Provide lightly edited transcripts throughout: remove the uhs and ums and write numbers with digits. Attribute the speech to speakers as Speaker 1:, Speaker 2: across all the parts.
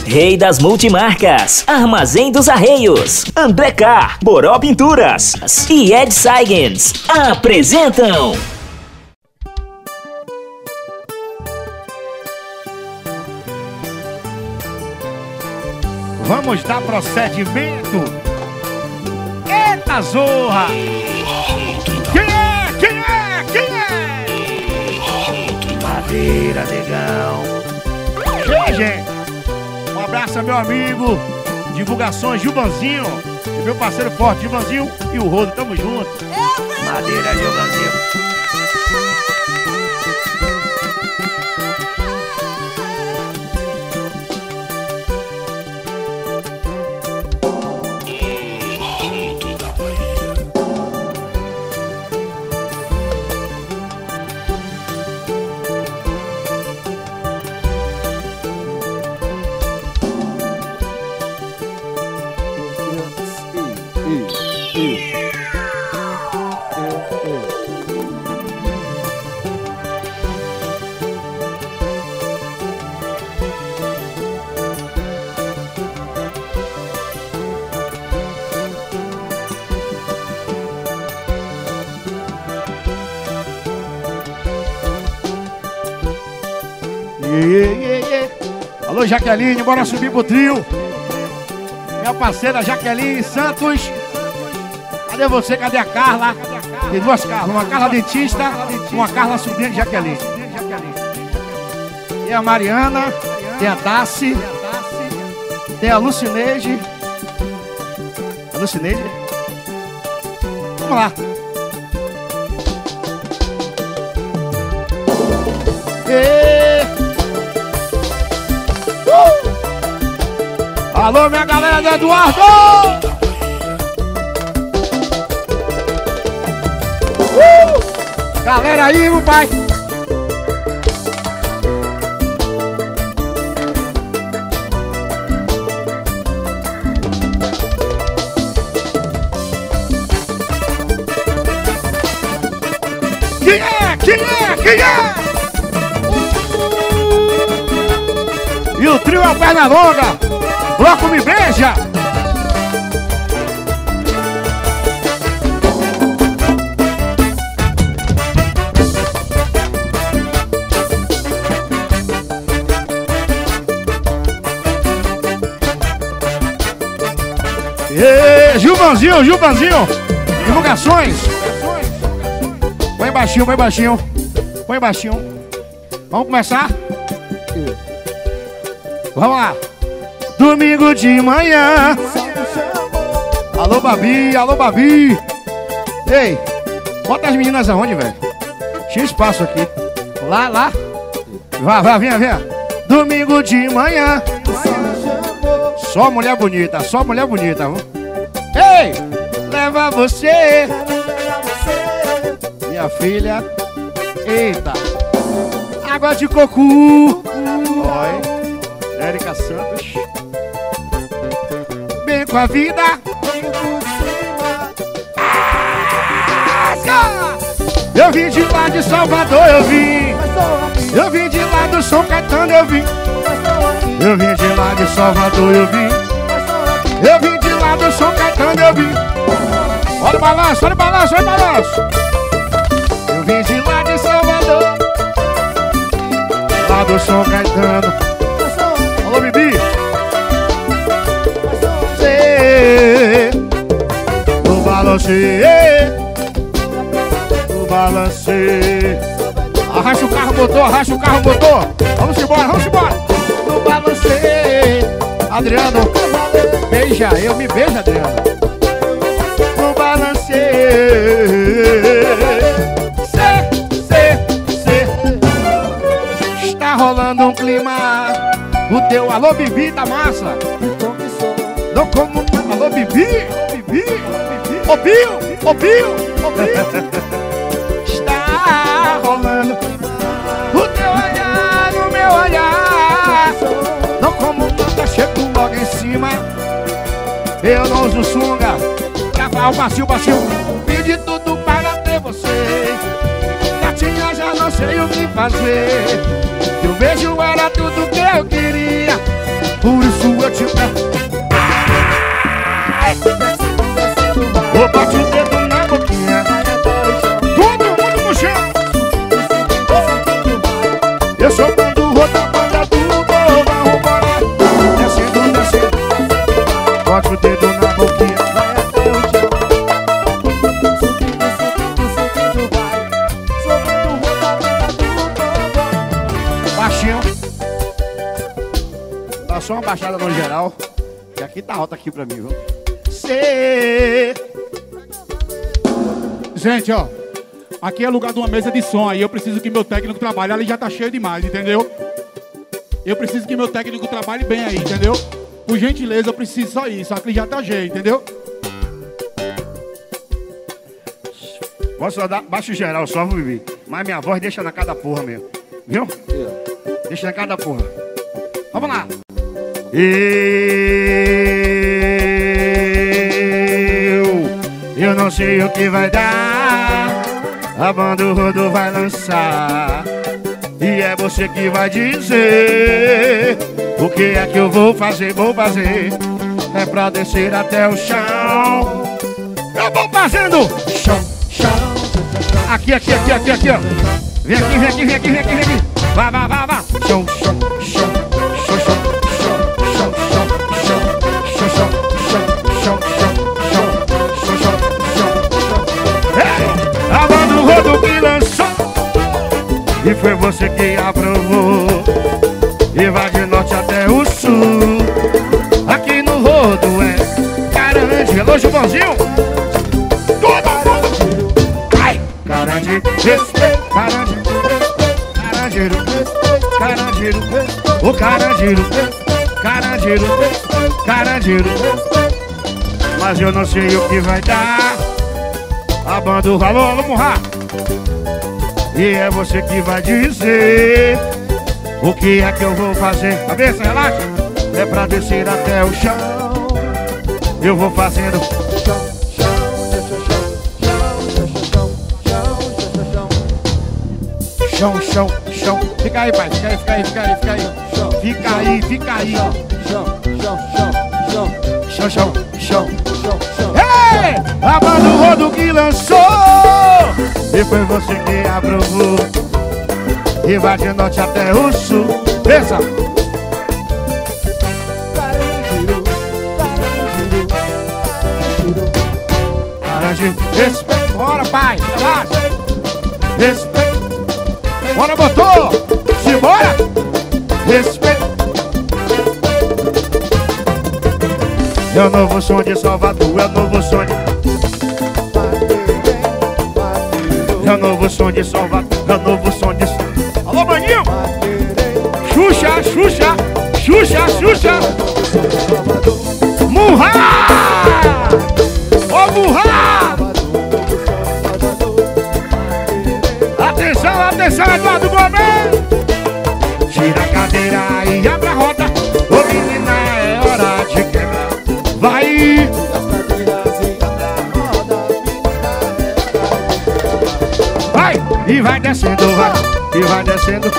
Speaker 1: Rei das Multimarcas, Armazém dos Arreios, André Car, Boró Pinturas e Ed Seigens apresentam...
Speaker 2: Vamos dar procedimento. Eita zorra! Quem é? Quem é? Quem é? Madeira, negão. Ei, gente. Um abraço ao meu amigo. Divulgações Gilvanzinho. E meu parceiro forte, Gilvanzinho e o Rodo. Tamo junto. Madeira, Gilvanzinho. Alô, Jaqueline, bora subir pro trio. Minha parceira Jaqueline Santos. Cadê você? Cadê a Carla? Tem duas Carlas, uma Carla dentista, uma Carla sobrinha de Jaqueline. Tem a Mariana, tem a Tassi, tem a Lucineide. A Lucineide? Vamos lá. Alô, minha galera do Eduardo! Galera aí, meu pai! Quem é? Quem é? Quem é? E o trio é a perna longa! Bloco Me Beija! Gilvanzinho, Gilvanzinho! Divulgações! Põe baixinho, põe baixinho. Põe baixinho. Vamos começar? Vamos lá! Domingo de manhã. Alô, Babi, alô, Babi. Ei, bota as meninas aonde, velho? Tinha espaço aqui. Lá. Vai, venha. Domingo de manhã. Só mulher bonita, só mulher bonita. Ei, leva você. Minha filha. Eita. Água de coco. Oi. Érica Santos. Bem com a vida. Eu vim de lá de Salvador, eu vim. Eu vim de lá do São Caetano, eu vim. Eu vim de lá de Salvador, eu vim. Eu vim de lá do São Caetano, eu vim. Olha o balanço, olha o balanço, olha o balanço. Eu vim de lá de Salvador, lá do São Caetano. Alô, Bibi. No balancê, no balancê. Arracha o carro, motor, arracha o carro, motor. Vamos embora, vamos embora. No balancê. Adriano, beija, eu me beijo, Adriano. No balancê. Está rolando um clima. O teu alô, Bibi, tá massa. Não como... Alô, Bibi, Bibi, ô Bill. Está rolando o teu olhar no meu olhar. Não como nada, chego logo em cima. Eu não uso sunga. Gravar o bacio. Fiz de tudo para ter você. Gatinha, já não sei o que fazer. Teu beijo era tudo que eu queria. Por isso Dá só uma baixada no geral. E aqui tá alta aqui pra mim, viu? Cê...
Speaker 3: Gente, ó. Aqui é lugar de uma mesa de som. Aí eu preciso que meu técnico trabalhe. Ali já tá cheio demais, entendeu? Eu preciso que meu técnico trabalhe bem aí, entendeu? Por gentileza, eu preciso só isso. Aqui já tá cheio, entendeu?
Speaker 2: Posso dar baixo geral só, Vivi. Mas minha voz deixa na cada porra mesmo. Viu? Deixa na cada porra. Vamos lá. Eu não sei o que vai dar. A banda o Rodo vai lançar. E é você que vai dizer o que é que eu vou fazer, é pra descer até o chão. Eu vou fazendo chão, chão. Aqui, ó. Vem aqui. Vai. Chão, chão. A banda do Rodo que lançou. E foi você que aprovou. E vai de norte até o sul. Aqui no Rodo é Carandiru. Alô, Gilvãozinho. Todo mundo. Ai, Carandiru. Carandiru. O Carandiru. Mas eu não sei o que vai dar. A banda, alô, Murra. E é você que vai dizer o que é que eu vou fazer. Cabeça, relaxa. É pra descer até o chão. Eu vou fazendo chão. Fica aí, pai. Fica aí. Chão. Ei! A banda do Rodo que lançou. E foi você que aprovou. E vai de norte até o sul. Pensa. Carandiru. Respeito. Bora, pai. Relaxa. Respeito. Bora, botou. Simbora. Respeito. É o novo som de Salvador. É o novo som de Salvador. É o novo som de... Alô, maninho! Xuxa! Murra! Ô, Murra! Atenção, Eduardo Gomes! Tira a cadeira e abre a roda. Ô, menina, é hora de quebrar. Vai! E vai descendo, vai. E vai descendo.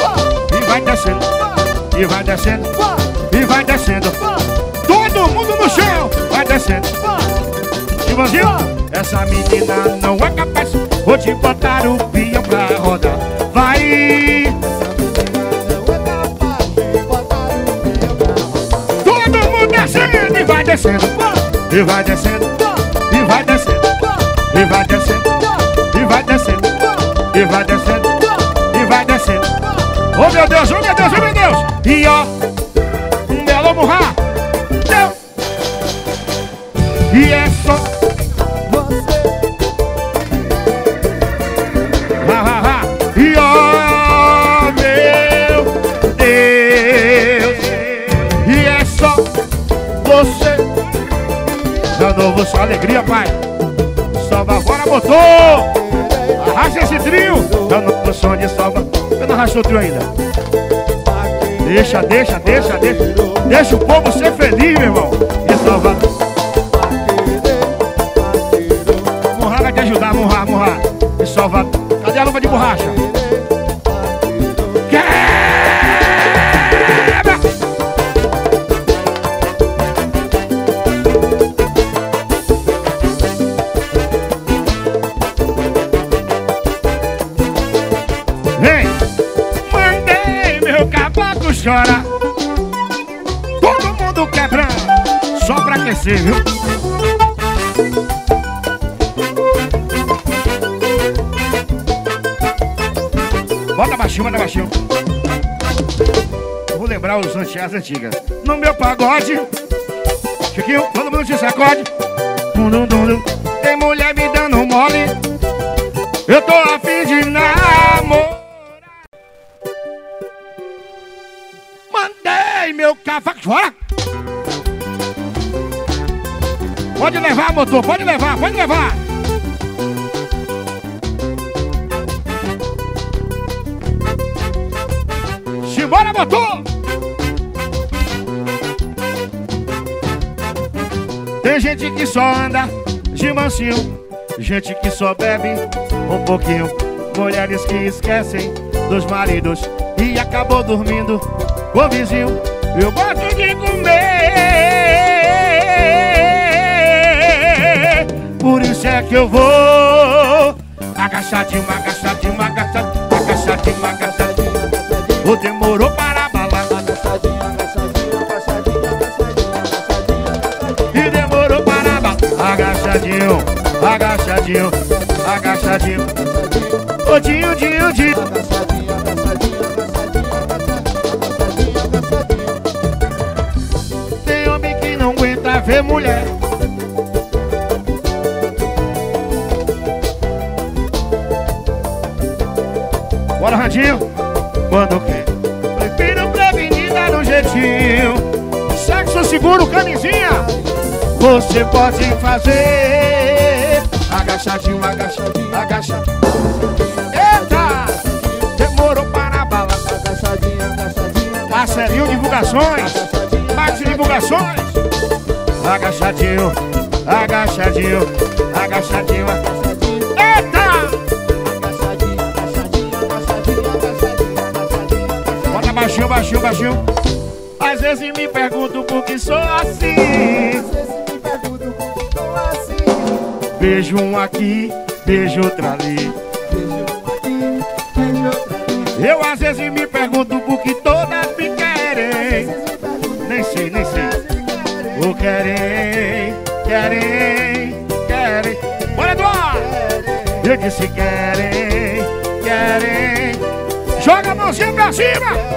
Speaker 2: Todo mundo no chão. Vai descendo. Gilvãozinho, essa menina não é capaz. Vou te botar o peão pra rodar. Vai. Todo mundo descendo. E vai descendo. Oh, meu Deus. E ó, um belo Murra. E é só vai. E ó, meu Deus. E é só você. De novo, só alegria, pai. Salva agora, botou. Arrasta esse trio. De novo, som de salva. Eu não arrastou o trio ainda. Deixa. Deixa o povo ser feliz, meu irmão. E salva. Murra vai te ajudar, Murra. E salva. Cadê a luva de borracha? Chora, todo mundo quebrando, só pra aquecer, viu? Bota baixinho. lembrar os as antigas. No meu pagode, Chiquinho, todo mundo se sacode. Tem mulher me dando mole, eu tô a fim de namorar. Mandei meu cavaco fora. Pode levar, motor, pode levar, pode levar. Simbora, motor. Tem gente que só anda de mansinho, gente que só bebe um pouquinho, mulheres que esquecem dos maridos e acabou dormindo com o vizinho. Eu gosto de comer, por isso é que eu vou agachadinho, agachadinho, agachadinho, agachadinho, agachadinho. O demorou para balar, agachadinho, agachadinho, agachadinho, agachadinho, agachadinho. E demorou para balar, agachadinho, agachadinho, agachadinho. O dinho, dinho, dinho. Agachadinho, agachadinho, agachadinho, agachadinho, agachadinho. Tem homem que não aguenta ver mulher. Bora, Randinho. Quando quer, prefiro prevenir, dar um jeitinho. Sexo seguro, camisinha, você pode fazer. Agachadinho, agachadinho, agachadinho. Eita! Demorou para a bala. Agachadinho, agachadinho. Marcelinho Divulgações, Max Divulgações. Agachadinho, agachadinho, agachadinho, agachadinho. Eita! Baixinho, baixinho, baixinho. Às vezes me pergunto por que sou assim. Beijo um aqui, beijo outro ali. Eu às vezes me pergunto por que todas me querem. Nem sei, nem sei. O querem, querem, querem. Bora, Eduardo! Eu disse querem, querem. Joga a mãozinha pra cima!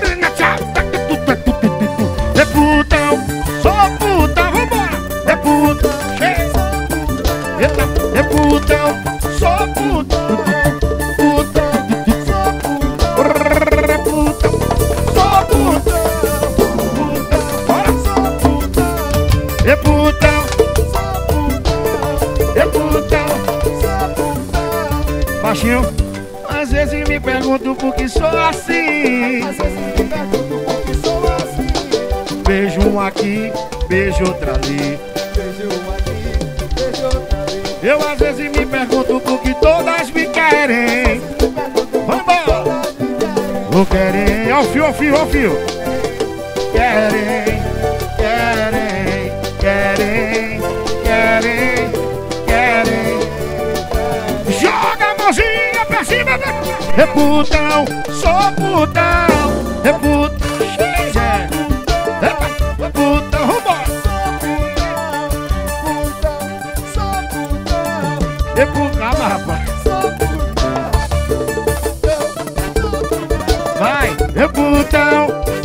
Speaker 2: É putão, sou putão, vambora! É putão, eita, é putão, sou putão, putão, sou putão, é putão, sou putão, putão, bora, sou putão, é putão, sou putão, é putão, sou putão. Baixinho. Às vezes me pergunto por que sou assim. Às vezes me pergunto por que sou assim. Beijo um aqui, beijo outro ali. Beijo um aqui, beijo outro ali. Eu às vezes me pergunto por que todas me querem. Vamos embora! O querem, ó o fio, ó o fio, ó o fio. Querem, querem, querem, querem, querem. Joga a mãozinha pra cima, é putão, sou putão, é putão, é putão, vambora. É putão, rapaz. Vai, é putão.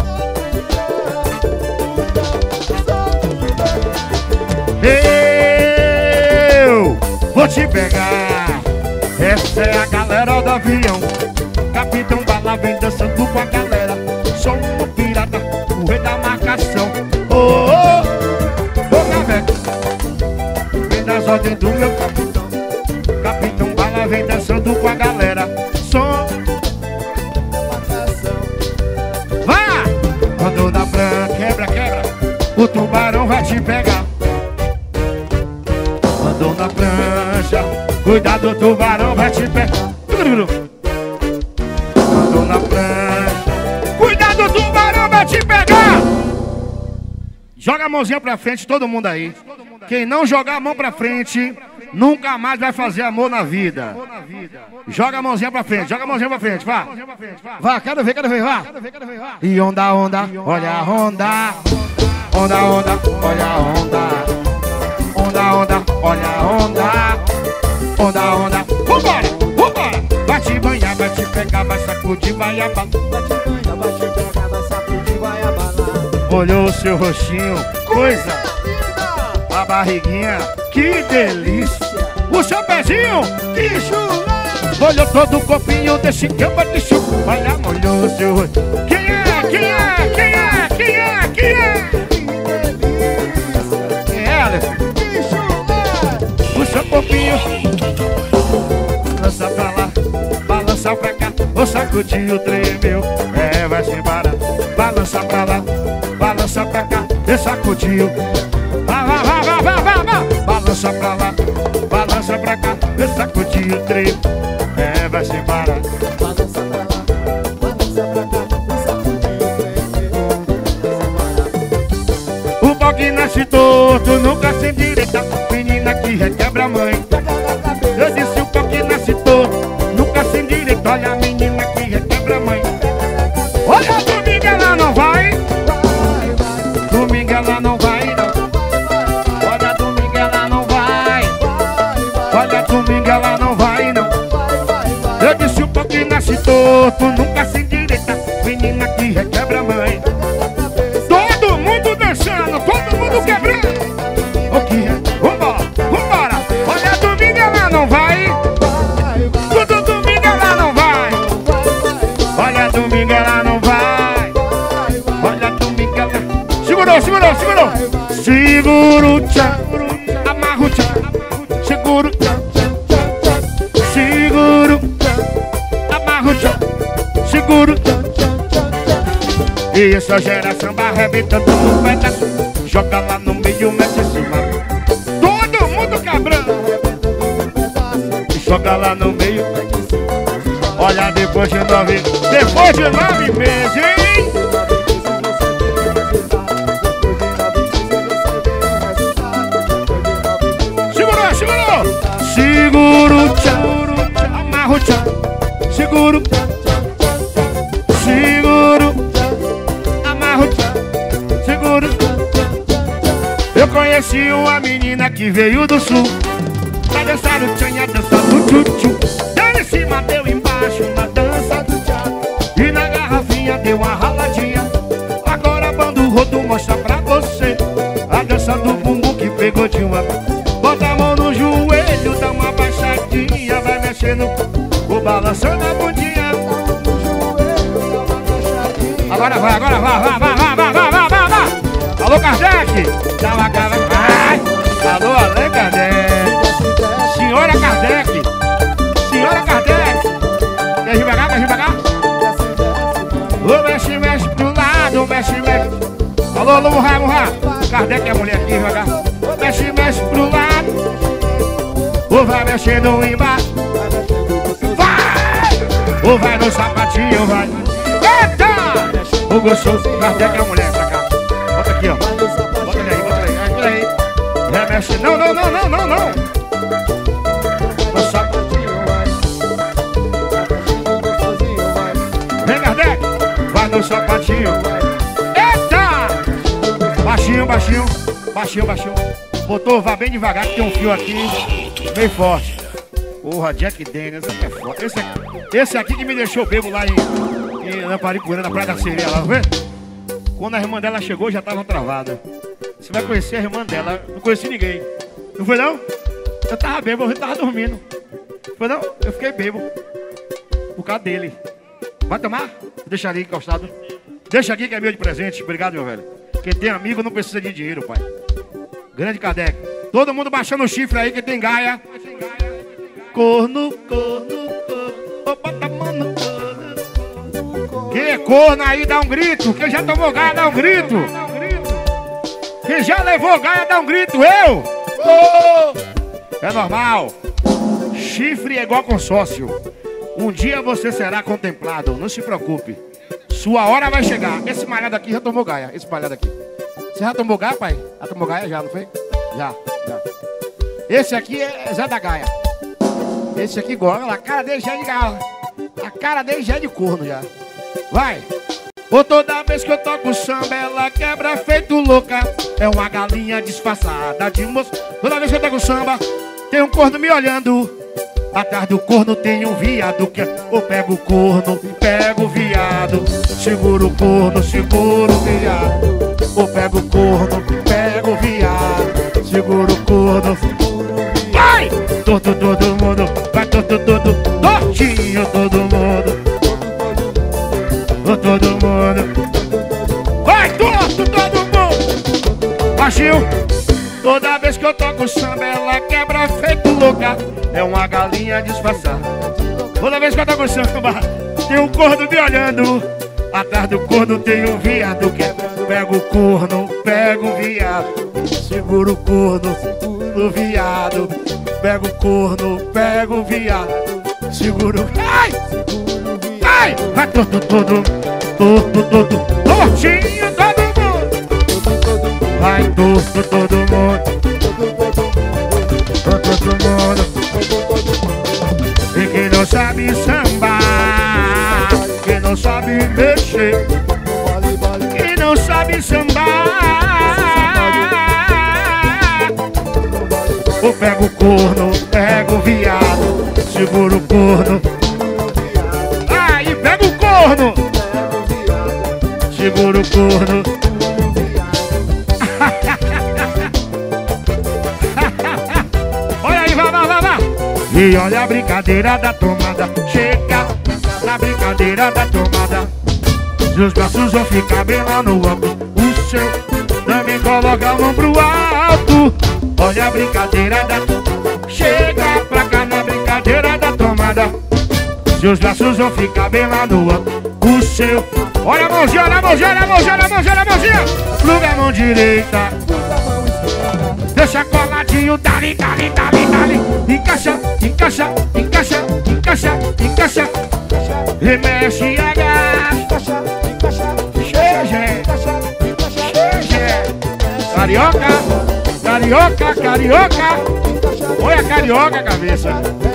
Speaker 2: Eu vou te pegar. Essa é a galera do avião. Capitão Bala vem dançando com a galera. Sou um pirata, o rei da marcação. Oh, oh, ô Caveco, vem das ordens do meu capitão. Capitão Bala vem dançando com a galera. Som marcação. Vá! Andou na branca, quebra, quebra. O tubarão vai te pegar. Andou na prancha. Cuidado, o tubarão vai te pegar. Andou na prancha. Cuidado, o tubarão vai te pegar. Joga a mãozinha pra frente, todo mundo aí. Quem não jogar a mão pra frente, nunca mais vai fazer amor na vida. Joga a mãozinha pra frente, joga a mãozinha pra frente, vá. Vá, quero ver, vá. E onda, onda, olha a onda. Onda, onda, olha a onda. Onda, onda, olha a onda. Onda, onda, vambora, vambora. Vai te banhar, vai te pegar, vai sacudir, vai abalar. Vai te banhar, vai te pegar, vai sacudir, vai molhou seu rostinho, coisa. A barriguinha, que delícia. O seu pezinho, que chulé. Molhou todo o corpinho desse cama de chuva. Olha, molhou seu rostinho. Quem é? Quem é? Quem é? Quem é? Quem é? Quem é, Alex? Que chulé. O seu corpinho. Balança pra lá, balança pra cá. O sacudiu, tremeu, vai se embora. Balança pra lá, balança pra cá. E sacudiu. Balança pra lá, balança pra cá. E sacudiu, tremeu, vai se embora.
Speaker 4: Balança pra lá, balança pra cá. E sacudiu, tremeu.
Speaker 2: O pau que nasce torto nunca se endireita. Menina que requebra a mãe. Eu disse o pau que nasce torto nunca se endireita. Olha a menina que requebra a mãe. Olha, domingo ela não vai. Domingo ela não vai, não. Olha, domingo ela não vai. Olha, domingo ela não vai, não. Eu disse o pau que nasce torto nunca se endireita. Menina que requebra a mãe. Todo mundo dançando, todo mundo quebrando. O que é? Vambora, vambora. Olha, domingo ela não vai. Todo domingo ela não vai. Olha, domingo ela não vai. Olha, domingo ela... Segurou, segurou, segurou. Seguro, tchau. Amarro, tchau. Seguro, tchau. Seguro, amarro, tchau. Seguro, tchau. E essa geração vai arrebentando no pedaço. Joga lá no meio, mete em cima. Todo mundo quebrando. Joga lá no meio. Olha, depois de 9 meses, hein? Segurou, segurou. Seguro, tchau. Amarro, tchau. Seguro, seguro. Amarro, tchau. Seguro. Eu conheci uma menina que veio do sul. Pra dançar o tchan e a dança do tchu-tchu. Deu em cima, deu embaixo na dança do tchau. E na garrafinha deu uma raladinha. Agora bando o rodo mostra pra você a dança do bumbum que pegou de uma. Bota a mão no joelho, dá uma baixadinha. Vai mexendo, vou balançando a bundinha. Agora vai, agora vai, vai, vai, vai, vai, vai, vai, vai, vai. Alô, Kardec! Dá uma cara, vai! Alô, Alê Kardec! Senhora Kardec! Senhora Kardec! Quer devagar, quer devagar? Ô, mexe, mexe pro lado, mexe, mexe. Alô, alô, murra, murra. Kardec é a mulher aqui, devagar. Mexe, mexe pro lado. Ou vai mexendo embaixo. Vai! Ou vai no sapatinho, vai. Eita! O gostoso, Kardec é a mulher, pra cá. Bota aqui, ó. Bota ele aí, bota ele aí. Bota aí. Remexe. Não, não, não, não, não, não. No sapatinho, vai. Vem, Kardec. Vai no sapatinho. Eita! Baixinho, baixinho. Baixinho, baixinho. Botou, vá bem devagar que tem um fio aqui bem forte. Porra, Jack Daniels, é forte. Esse aqui que me deixou bebo lá em Lamparipuana, na Praia da Sereia, lá, vê? Quando a irmã dela chegou, já tava travada. Você vai conhecer a irmã dela. Não conheci ninguém. Não foi não? Eu tava bebo, eu tava dormindo. Foi não? Eu fiquei bebo. Por causa dele. Vai tomar? Deixa ali encostado. Deixa aqui que é meu de presente. Obrigado, meu velho. Quem tem amigo não precisa de dinheiro, pai. Grande Kardec. Todo mundo baixando o chifre aí, que tem gaia. Corno, corno, corno. Opa, tá mano, corno. Quem é corno aí, dá um grito. Quem já tomou gaia, dá um grito. Quem já levou gaia, dá um grito. Eu! Oh! É normal. Chifre é igual consórcio. Um dia você será contemplado. Não se preocupe. Sua hora vai chegar. Esse malhado aqui já tomou gaia. Esse malhado aqui. Você já tomou gaia, pai? Já tomou gaia? Já, não foi? Já. Esse aqui é Zé da Gaia. Esse aqui igual. A cara dele já é de gaia. A cara dele já é de corno já. Vai. Ou toda vez que eu toco samba, ela quebra feito louca. É uma galinha disfarçada de moço. Toda vez que eu toco samba, tem um corno me olhando. Atrás do corno tem um viado que eu pego o corno, pego o viado. Seguro o corno, seguro o viado. Eu pego o corno, pego o viado. Seguro o corno. Vai! Todo mundo, vai todo, tortinho todo mundo. Todo mundo. Vai todo mundo. Baixinho. Toda vez que eu toco samba, ela quebra feito louca. É uma galinha disfarçada. Toda vez que eu toco samba, tem um corno me olhando. Atrás do corno tem um viado que pega o corno, pega o viado. Segura o corno, o viado. Pega o corno, pega o viado. Segura o... Ai! Ai! Vai todo, tortinho todo mundo. Vai todo mundo. Todo mundo. E quem não sabe sambar, quem não sabe mexer, quem não sabe sambar, eu pego o corno, pego o viado, seguro o corno. Aí pega o corno, seguro o corno. E olha a brincadeira da tomada. Chega na brincadeira da tomada. Seus braços vão ficar bem lá no alto. O seu também coloca a mão pro alto. Olha a brincadeira da tomada. Chega pra cá na brincadeira da tomada. Seus braços vão ficar bem lá no alto. O seu... Olha a mãozinha, olha a mãozinha, olha a mãozinha, olha a mãozinha, olha a mãozinha. Pluga a mão direita. Deixa coladinho, dali, dali, dali, dali. Encaixa, encaixa, encaixa, encaixa, encaixa. Remexe, agacha. Chegue, carioca, carioca, carioca. Olha a carioca, cabeça.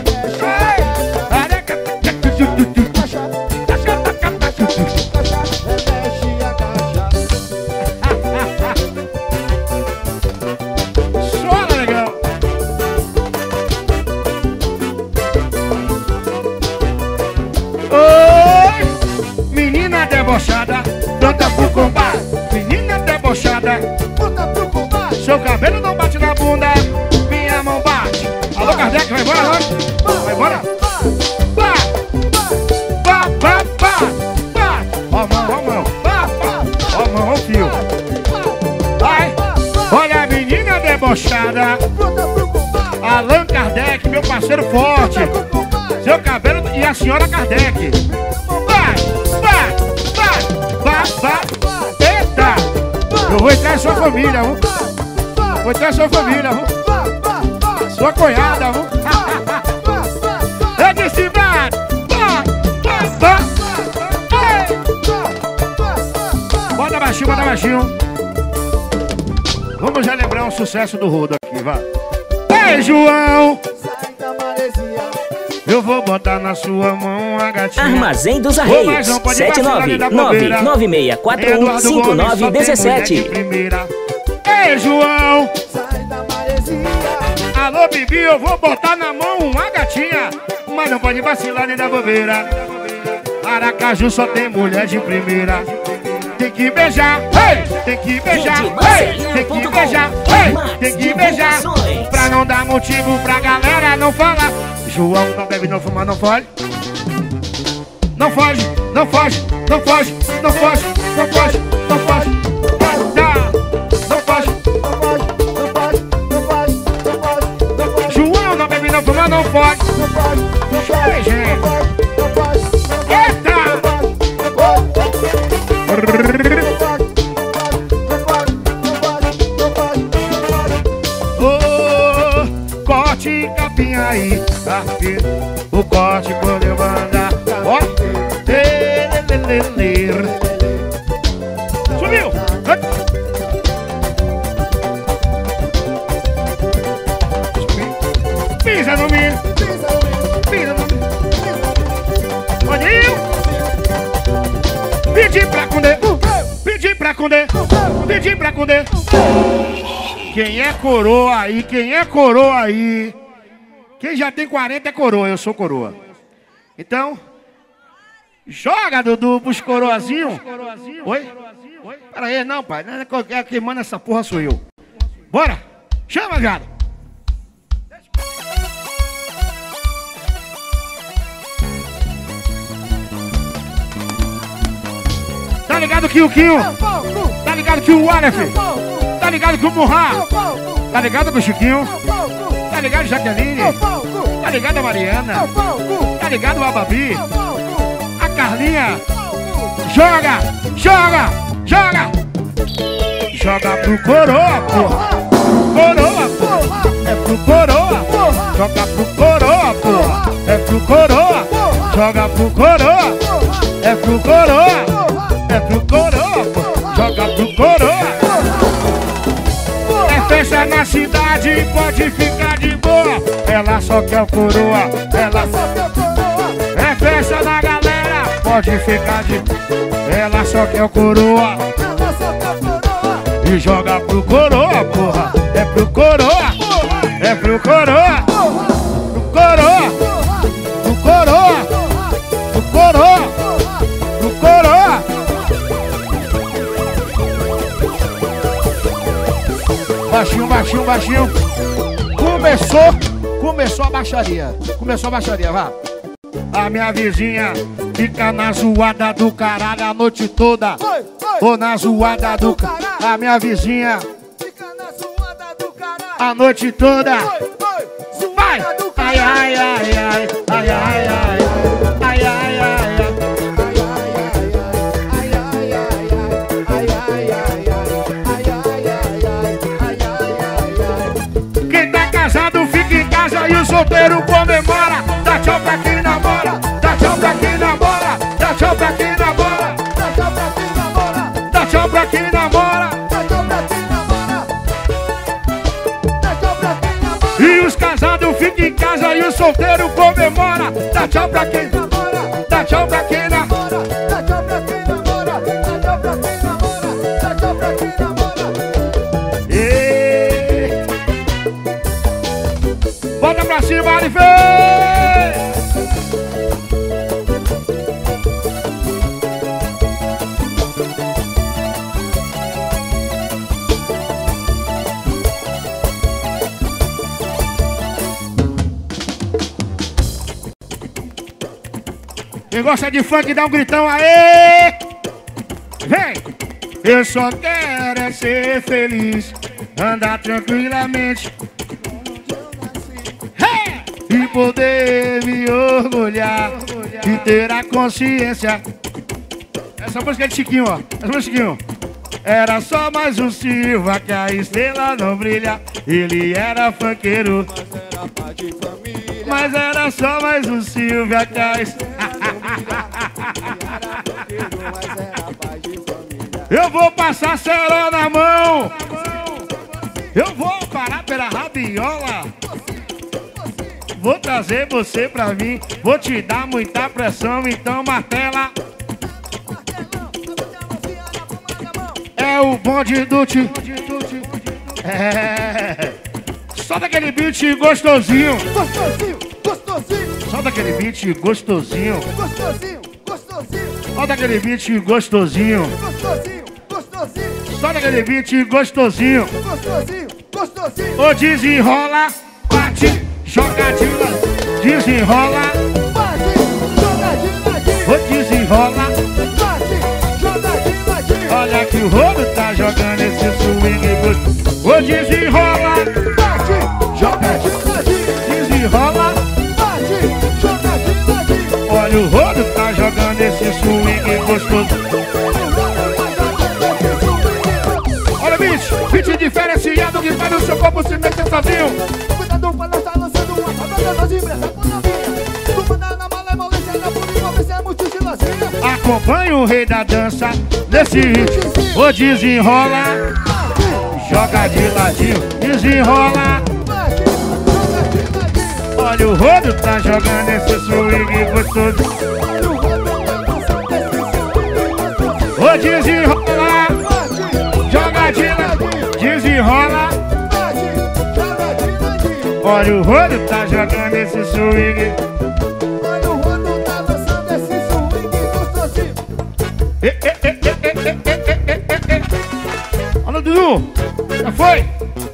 Speaker 2: Debochada, planta pro combate. Menina debochada, planta pro combate. Seu cabelo não bate na bunda, minha mão bate. Alô, Kardec, vai embora, não? Vai embora? Vá, vá, vá, vá. Ó mão, ó mão, ó fio. Vai, olha a menina debochada. Allan Kardec, meu parceiro forte. Seu cabelo e a senhora Kardec. Eita! Eu vou entrar em sua família, viu? Vou entrar em sua família, viu? Sua cunhada, viu? Eu disse, vai! Bota baixinho, bota baixinho. Vamos já lembrar um sucesso do Rodo aqui, vai. Ei, João! Eu vou botar na sua mão a gatinha.
Speaker 1: Armazém dos Arreios, 79996415917.
Speaker 2: Ei, João! Alô, Bibi, eu vou botar na mão uma gatinha. Mas não pode vacilar nem dar bobeira. Aracaju só tem mulher de primeira. Tem que beijar, hey! Tem que beijar, hey! Tem que beijar, hey! Tem que beijar. Pra não dar motivo pra galera não falar. João não bebe, não fuma, não foge. Não foge, não foge, não foge, não foge, não foge, não foge. Não foge, João não bebe, não fuma, não foge. Eita! Oh, corte capinha aí, tá? O corte quando eu mandar. Ó, subiu! Pisa no milho! Pisa no milho! Rodinho! Pedi pra Condé! Pedi pra Condé! Pedi pra Condé! Quem é coroa aí? Quem é coroa aí? Quem já tem 40 é coroa, eu sou coroa. Então, joga, Dudu, pros coroazinhos. Oi? Pera aí, não, pai. Quem manda essa porra sou eu. Bora! Chama, viado! Tá ligado que o Quinho? Tá ligado que o Aleph? Tá ligado que o Murra? Tá ligado com o Chiquinho? Tá ligado Jaqueline? Tá ligado a Mariana? Tá ligado a Babi? A Carlinha? Joga! Joga! Joga! Joga pro coroa, porra! Coroa, porra! É pro coroa! Joga pro coroa, porra! É pro coroa! Joga pro coroa! É pro coroa! É pro coroa, porra! Joga pro coroa! É festa na cidade, pode ficar de boa. Ela só quer o coroa, ela só quer o coroa. É festa na galera, pode ficar de boa. Ela só quer o coroa, ela só quer o coroa. E joga pro coroa, porra. É pro coroa, é pro coroa, pro coroa, pro coroa, pro coroa, pro coroa. Baixinho, baixinho, baixinho. Começou a baixaria. Começou a baixaria, vá. A minha vizinha fica na zoada do caralho a noite toda. Ou na zoada do caralho. A minha vizinha fica na zoada do caralho a noite toda. Vai! Ai, ai, ai, ai, ai, ai, ai, ai, ai, ai, ai. E o solteiro comemora. Dá tchau pra quem namora. Dá tchau pra quem namora. Dá tchau pra quem namora. Dá tchau pra quem namora. Dá tchau pra quem namora. Dá tchau pra quem namora. Dá tchau pra quem namora. E os casados ficam em casa e o solteiro comemora. Dá tchau pra quem namora. Dá tchau pra quem namora. Dá tchau pra quem namora. Dá tchau pra quem namora. Dá tchau pra quem namora. Bota pra cima, Alif! Quem gosta de funk, dá um gritão, aê! Vem! Eu só quero é ser feliz, andar tranquilamente e poder me orgulhar e ter a consciência. Essa música é de Chiquinho, ó. Essa música é de Chiquinho. Era só mais um Silva que a estrela não brilha. Ele era funkeiro, mas era só mais um Silva que a estrela. Eu vou passar cerol na mão. Eu vou parar pela rabiola. Vou trazer você pra mim. Vou te dar muita pressão, então martela. É o bonde do ti. É. Só daquele beat gostosinho.
Speaker 4: Gostosinho, gostosinho.
Speaker 2: Só daquele beat gostosinho.
Speaker 4: Gostosinho, gostosinho.
Speaker 2: Só daquele beat gostosinho.
Speaker 4: Gostosinho, gostosinho.
Speaker 2: Só daquele beat gostosinho.
Speaker 4: Gostosinho, gostosinho.
Speaker 2: Ô, desenrola, bate, joga de lado. Desenrola,
Speaker 4: Bate, joga de ladinho.
Speaker 2: ô, desenrola.
Speaker 4: Bate, joga de ladinho.
Speaker 2: Olha que o rolo tá jogando esse swing gostoso. Ô, desenrola,
Speaker 4: Bate, joga de ladinho.
Speaker 2: desenrola.
Speaker 4: Bate, joga de ladinho.
Speaker 2: Olha o rolo tá jogando esse swing gostoso. Olha, beat diferenciado que faz o seu corpo se mexer sozinho.
Speaker 4: Cuidado pra não estar lançando uma patada das impressas com a novinha. Tu manda na malemolência, na polícia, é muito estilosinha.
Speaker 2: Acompanha o rei da dança nesse ritmo. Ô, desenrola, joga de ladinho, desenrola.
Speaker 4: Bate, joga de ladinho.
Speaker 2: Olha o rodo tá jogando esse swing gostoso.
Speaker 4: Olha o rodo da dança desse swing gostoso.
Speaker 2: Ô, desenrola,
Speaker 4: Bate,
Speaker 2: joga de ladinho, desenrola.
Speaker 4: bate, joga de ladinho.
Speaker 2: Olha o rodo, tá jogando esse swing.
Speaker 4: Olha o rodo, tá dançando esse swing gostosinho.
Speaker 2: Alô, Dudu, já foi?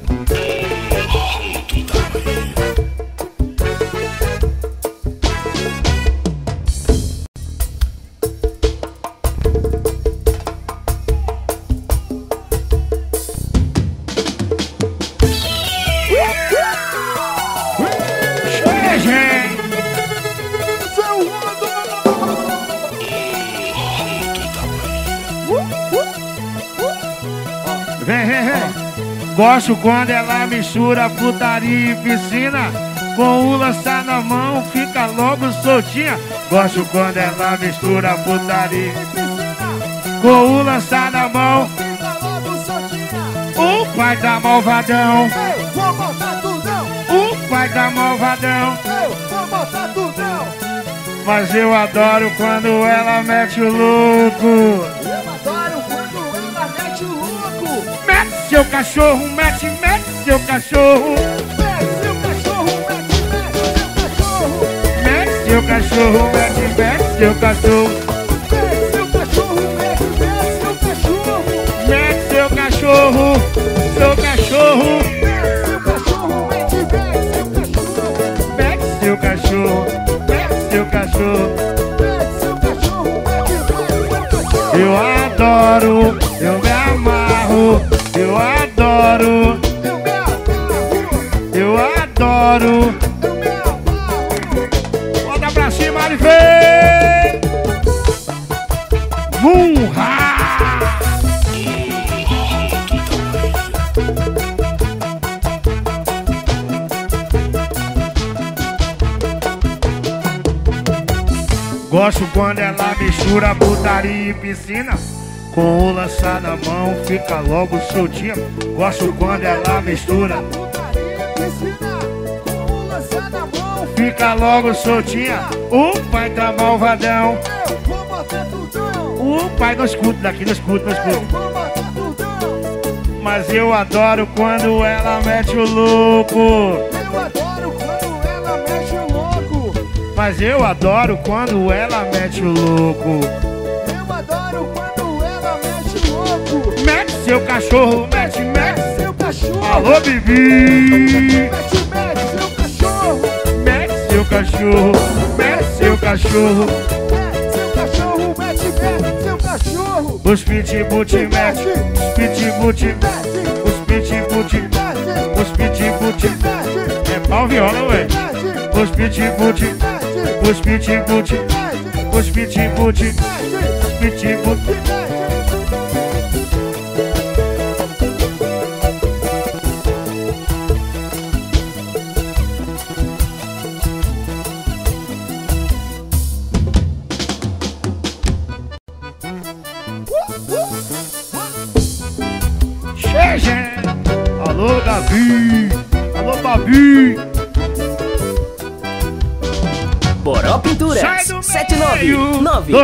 Speaker 2: Gosto quando ela mistura putaria e piscina. Com o lançar na mão, fica logo soltinha. Gosto quando ela mistura putaria e piscina. Com o lançar na mão,
Speaker 4: Fica logo soltinha.
Speaker 2: o pai da malvadão.
Speaker 4: Eu vou botar tudão.
Speaker 2: O pai da malvadão.
Speaker 4: Eu vou botar tudão.
Speaker 2: Mas eu adoro quando ela mete o louco.
Speaker 4: Eu adoro quando ela mete o louco.
Speaker 2: Mete seu cachorro, mete, mete seu cachorro.
Speaker 4: Mete seu cachorro,
Speaker 2: Mete seu cachorro, mete, mete seu cachorro.
Speaker 4: mete seu cachorro. Mete seu cachorro,
Speaker 2: Mete seu cachorro, seu cachorro.
Speaker 4: mete seu cachorro. Mete seu cachorro.
Speaker 2: Mete seu cachorro, mete seu cachorro.
Speaker 4: Mete seu cachorro, mete seu cachorro.
Speaker 2: Eu adoro, eu me amarro. Eu adoro,
Speaker 4: Eu me amarro,
Speaker 2: eu adoro.
Speaker 4: eu me amarro.
Speaker 2: Bota pra cima, ele vem. Munha! Gosto quando ela mistura putaria e piscina. Com o lançar na mão, fica logo soltinha. Gosto quando ela mistura,
Speaker 4: Putaria, piscina, com o lançar na mão.
Speaker 2: fica logo soltinha. O pai tá malvadão.
Speaker 4: Eu vou botar tudão.
Speaker 2: O pai não escuta daqui, não escuta, não
Speaker 4: Eu
Speaker 2: escuta.
Speaker 4: vou botar tudão.
Speaker 2: Mas eu adoro quando ela mete o louco.
Speaker 4: Eu adoro quando ela mexe o louco.
Speaker 2: Mas eu adoro quando ela mete o louco.
Speaker 4: Eu adoro quando ela mexe o louco.
Speaker 2: Mete seu cachorro, mete, mete.
Speaker 4: Seu cachorro.
Speaker 2: Alô, Bibi.
Speaker 4: Mete seu cachorro.
Speaker 2: Mete seu cachorro, mete seu cachorro.
Speaker 4: Mete seu cachorro. Mete seu cachorro.
Speaker 2: Os pitbull te mete, os pitbull te mete,
Speaker 4: Mete,
Speaker 2: os pitbull te mete,
Speaker 4: mete,
Speaker 2: os pitbull te mete.
Speaker 4: mete,
Speaker 2: É pau viola, ué.
Speaker 4: mete,
Speaker 2: Os pitbull te mete,
Speaker 4: mete,
Speaker 2: os pitbull te mete,
Speaker 4: mete,
Speaker 2: os pitbull te mete,
Speaker 4: mete,
Speaker 2: os pitbull te mete.
Speaker 4: mete.
Speaker 2: Cheia. Alô, Davi. Alô, Babi.
Speaker 1: Boró Pinturas.
Speaker 2: Sai do meio.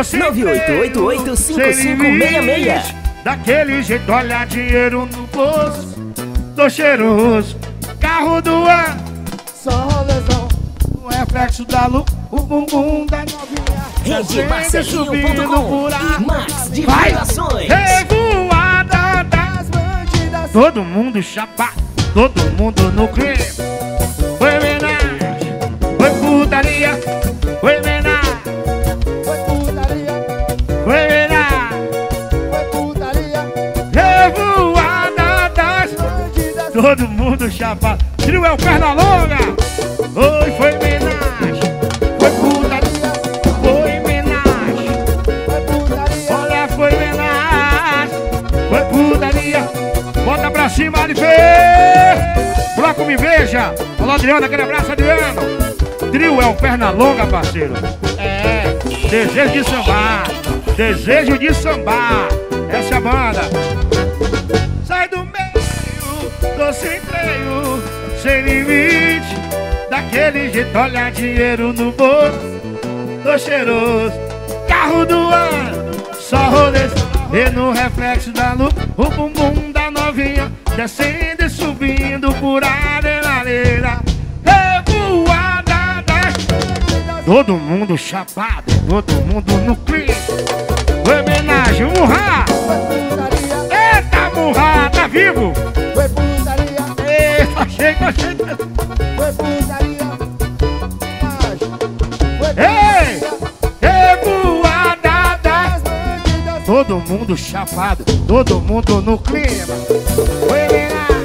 Speaker 1: 799-8888-5566.
Speaker 2: Daquele jeito, olha dinheiro no bolso. Tô cheiroso. Carro do ar.
Speaker 4: Só rolezão.
Speaker 2: O reflexo da luz. O bumbum da novinha.
Speaker 1: RedeMarcelinho.com e Max
Speaker 2: Vai.
Speaker 1: Divulgações.
Speaker 2: Revoada da...
Speaker 4: As bandidas.
Speaker 2: Todo mundo chapado. Todo mundo no crime. Foi homenagem. Foi putaria. Foi homenagem.
Speaker 4: Foi putaria.
Speaker 2: Foi homenagem.
Speaker 4: Foi putaria.
Speaker 2: Revoada das...
Speaker 4: Bandidas.
Speaker 2: Todo mundo chapado. Trio é o Pernalonga. Oi, foi homenagem. Foi putaria. Foi homenagem.
Speaker 4: Foi putaria.
Speaker 2: Olha, foi homenagem. Foi putaria. Bota pra cima, Arife. Bloco me beija. Alô, Adriano, aquele abraço, Adriano. Trio é o Pernalonga, parceiro. É, desejo de sambar. Desejo de sambar. Essa é a banda. Sai do meio, tô sem freio, sem limite. Daquele jeito, olha dinheiro no bolso. Tô cheiroso, carro do ano, só rolê. E no reflexo da luz, o bumbum da novinha descendo e subindo por adrenalina. Todo mundo chapado, todo mundo no clima. Homenagem, Murra! Eita, Murra, tá vivo?
Speaker 4: Foi putaria.
Speaker 2: Eita, chega.
Speaker 4: Foi putaria.
Speaker 2: Ei! Revoada das bandidas. Todo mundo chapado, todo mundo no clima. Homenagem.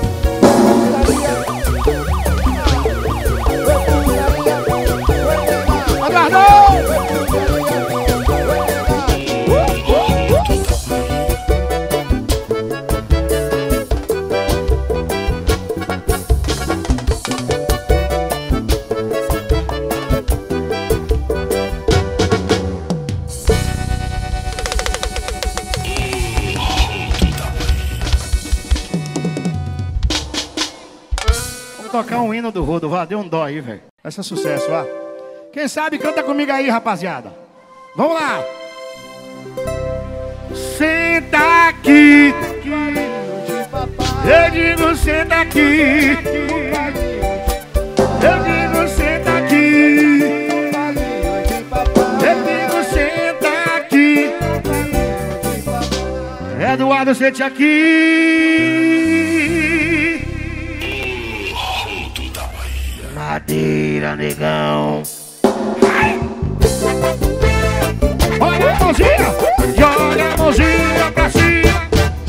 Speaker 2: Tocar um hino do Rodo, vá, deu um dó aí, velho. Esse é sucesso, vá. Quem sabe canta comigo aí, rapaziada. Vamos lá. Senta aqui. Eu digo senta aqui. Eu digo senta aqui. Eu digo senta aqui. Eduardo, sente aqui. Madeira, negão. Olha a mãozinha, joga a mãozinha pra cima.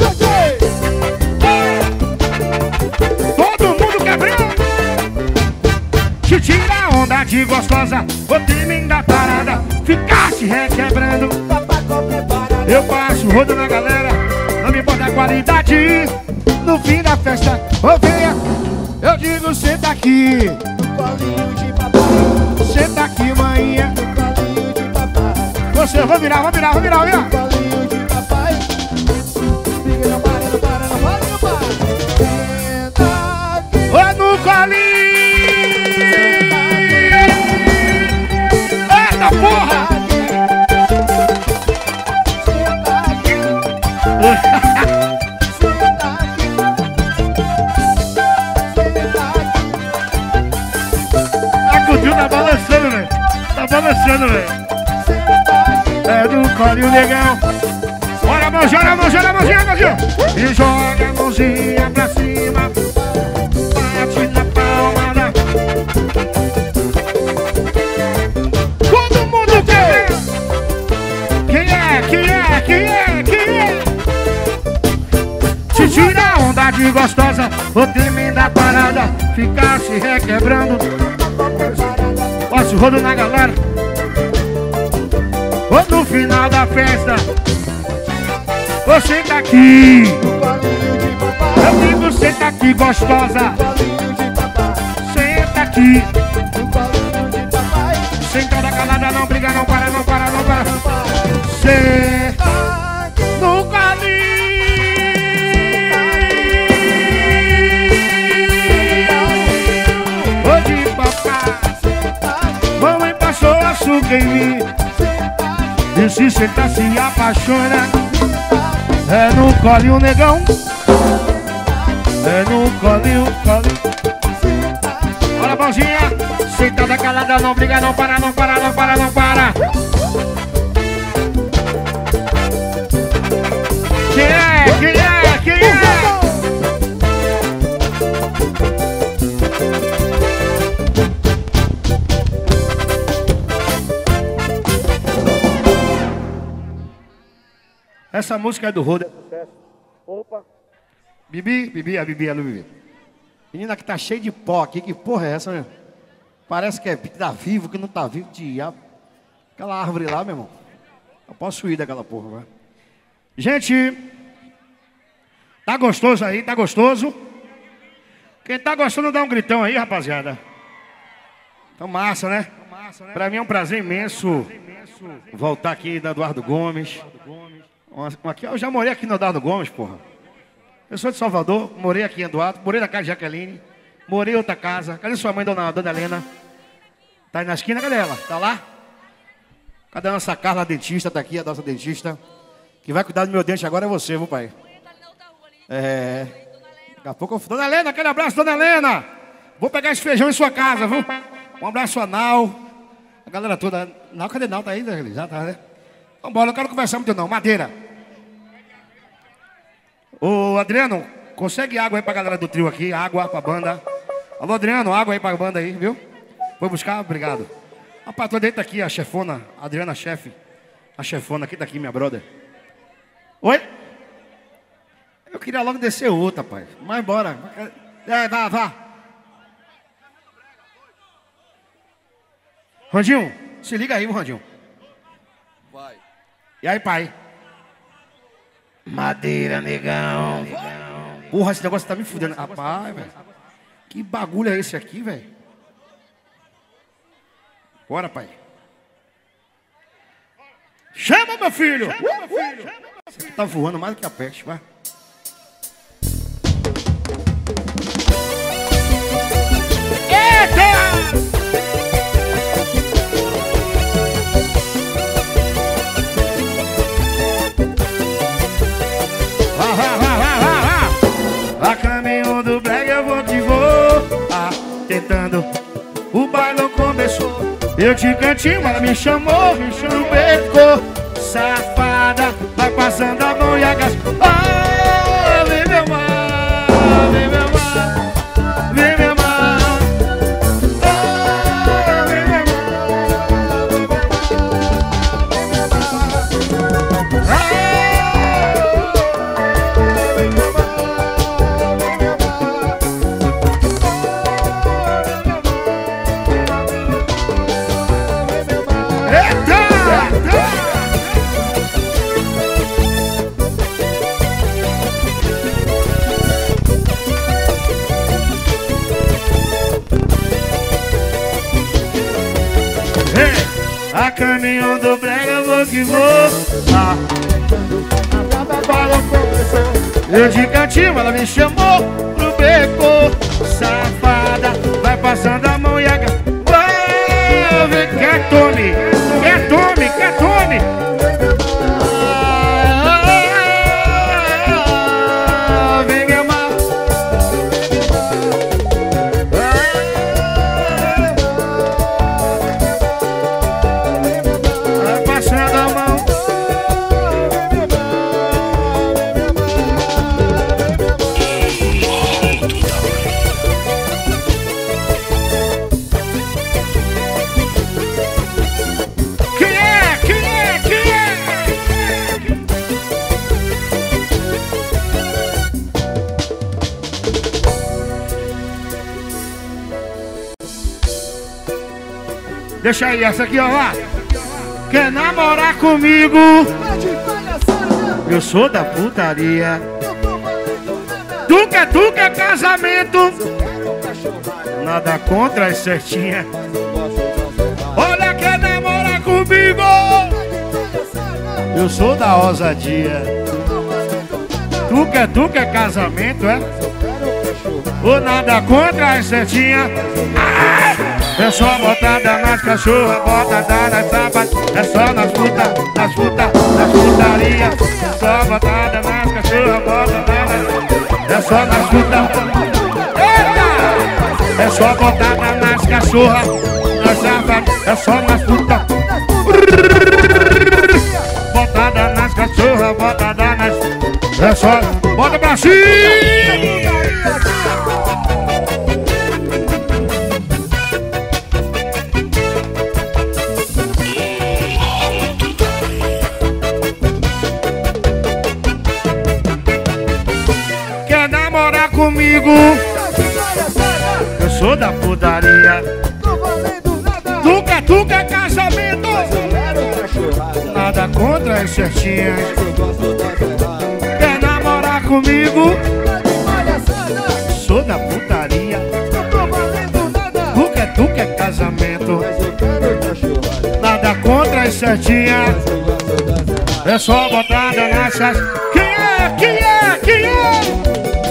Speaker 2: Todo mundo quebrando. Te tira a onda de gostosa, o time da parada ficar se requebrando. Eu passo rodo na galera, não me importa a qualidade. No fim da festa, ô venha, eu digo senta aqui. Senta aqui, maninha. Você, vou virar.
Speaker 4: Colinho de papai. Fica, não para. Senta aqui.
Speaker 2: Ô, no colinho. Eita, porra.
Speaker 4: Senta aqui.
Speaker 2: Tá balançando, velho. Tá balançando, velho. É do colinho, negão. Olha a mãozinha. E joga a mãozinha pra cima. Bate na palma. Todo mundo quer. Quem é? Te tira a onda de gostosa, o time da parada ficar se requebrando. Passo rodo na galera. Ou no final da festa, você tá aqui. Eu digo senta aqui, gostosa. Senta aqui. Sentada calada, não briga, não para. Senta no colinho. Ô de papai. Mamãe passou açúcar em mim. E se sentar se apaixona. É no colinho, negão. É no colinho. Olha a mãozinha. Sentada calada, não briga, não para. Quem é? Essa música é do Rodo, é sucesso. Opa. Bibi. Menina que tá cheia de pó aqui, que porra é essa, meu? Parece que tá vivo, que não tá vivo, diabo. Aquela árvore lá, meu irmão. Eu posso ir daquela porra, vai. Gente, tá gostoso aí, tá gostoso? Quem tá gostando dá um gritão aí, rapaziada. Então massa, né? Pra mim é um prazer imenso voltar aqui da Eduardo Gomes. Aqui, eu já morei aqui no Eduardo Gomes, porra. Eu sou de Salvador, morei aqui em Eduardo, morei na casa de Jaqueline, morei em outra casa. Cadê sua mãe, dona Helena? Tá aí na esquina, cadê ela? Tá lá? Cadê a nossa Carla, a dentista? Tá aqui, a nossa dentista. Que vai cuidar do meu dente agora é você, viu, pai? É. Daqui a pouco eu... Dona Helena, aquele abraço, dona Helena. Vou pegar esse feijão em sua casa, viu? Um abraço anal. A galera toda. Não, cadê não? Tá aí, né? Já tá, né? Vambora, não quero conversar muito não. Madeira. Ô, Adriano, consegue água aí pra galera do trio aqui. Água pra banda. Alô, Adriano, água aí pra banda aí, viu? Foi buscar? Obrigado. A patroa dele tá aqui, a chefona. A Adriana, chefe. A chefona aqui tá aqui, minha brother. Oi? Eu queria logo descer outra, pai. Vai embora. Vá. Randinho, se liga aí, Randinho.
Speaker 5: Vai.
Speaker 2: E aí, pai?
Speaker 5: Madeira, negão.
Speaker 2: Porra, esse negócio tá me fudendo. Rapaz, velho. Que bagulho é esse aqui, velho? Bora, pai. Chama, meu filho! Você tá voando mais do que a peste, vai. Eita! A caminho do brega eu vou que vou. Tentando, o bailão começou. Eu de cantinho, ela me chamou no beco. Safada, vai passando a mão e a gás. Vem meu mar, vem meu mar, vem meu mar. Vem meu mar, vem meu mar. A caminho do brega eu vou que vou. Eu de cantinho, ela me chamou pro beco. Safada, vai passando a mão e a gata. Quer tome, quer tome, quer tome. Vem meu mar. Vai passando a mão. Deixa aí, essa aqui, ó lá. Quer namorar comigo? Eu sou da putaria. Tuca, casamento. Nada contra as certinhas. Olha, quer namorar comigo? Eu sou da ousadia. Tuca, casamento, é? Ou nada contra as certinhas. É só botada nas cachorras, botada nas sapas. É só nas putaria. É só botada nas cachorras, botada nas... É só nas Eita! É só botada nas cachorras, nas sapas. É só nas botada nas cachorras, botada nas... É só... Bota pra cima! Comigo, eu sou da putaria. Tuca, casamento. Nada contra as certinhas. Quer namorar comigo? Sou da putaria. Tuca, casamento. Nada contra as certinhas. É só botada nessas. Quem é?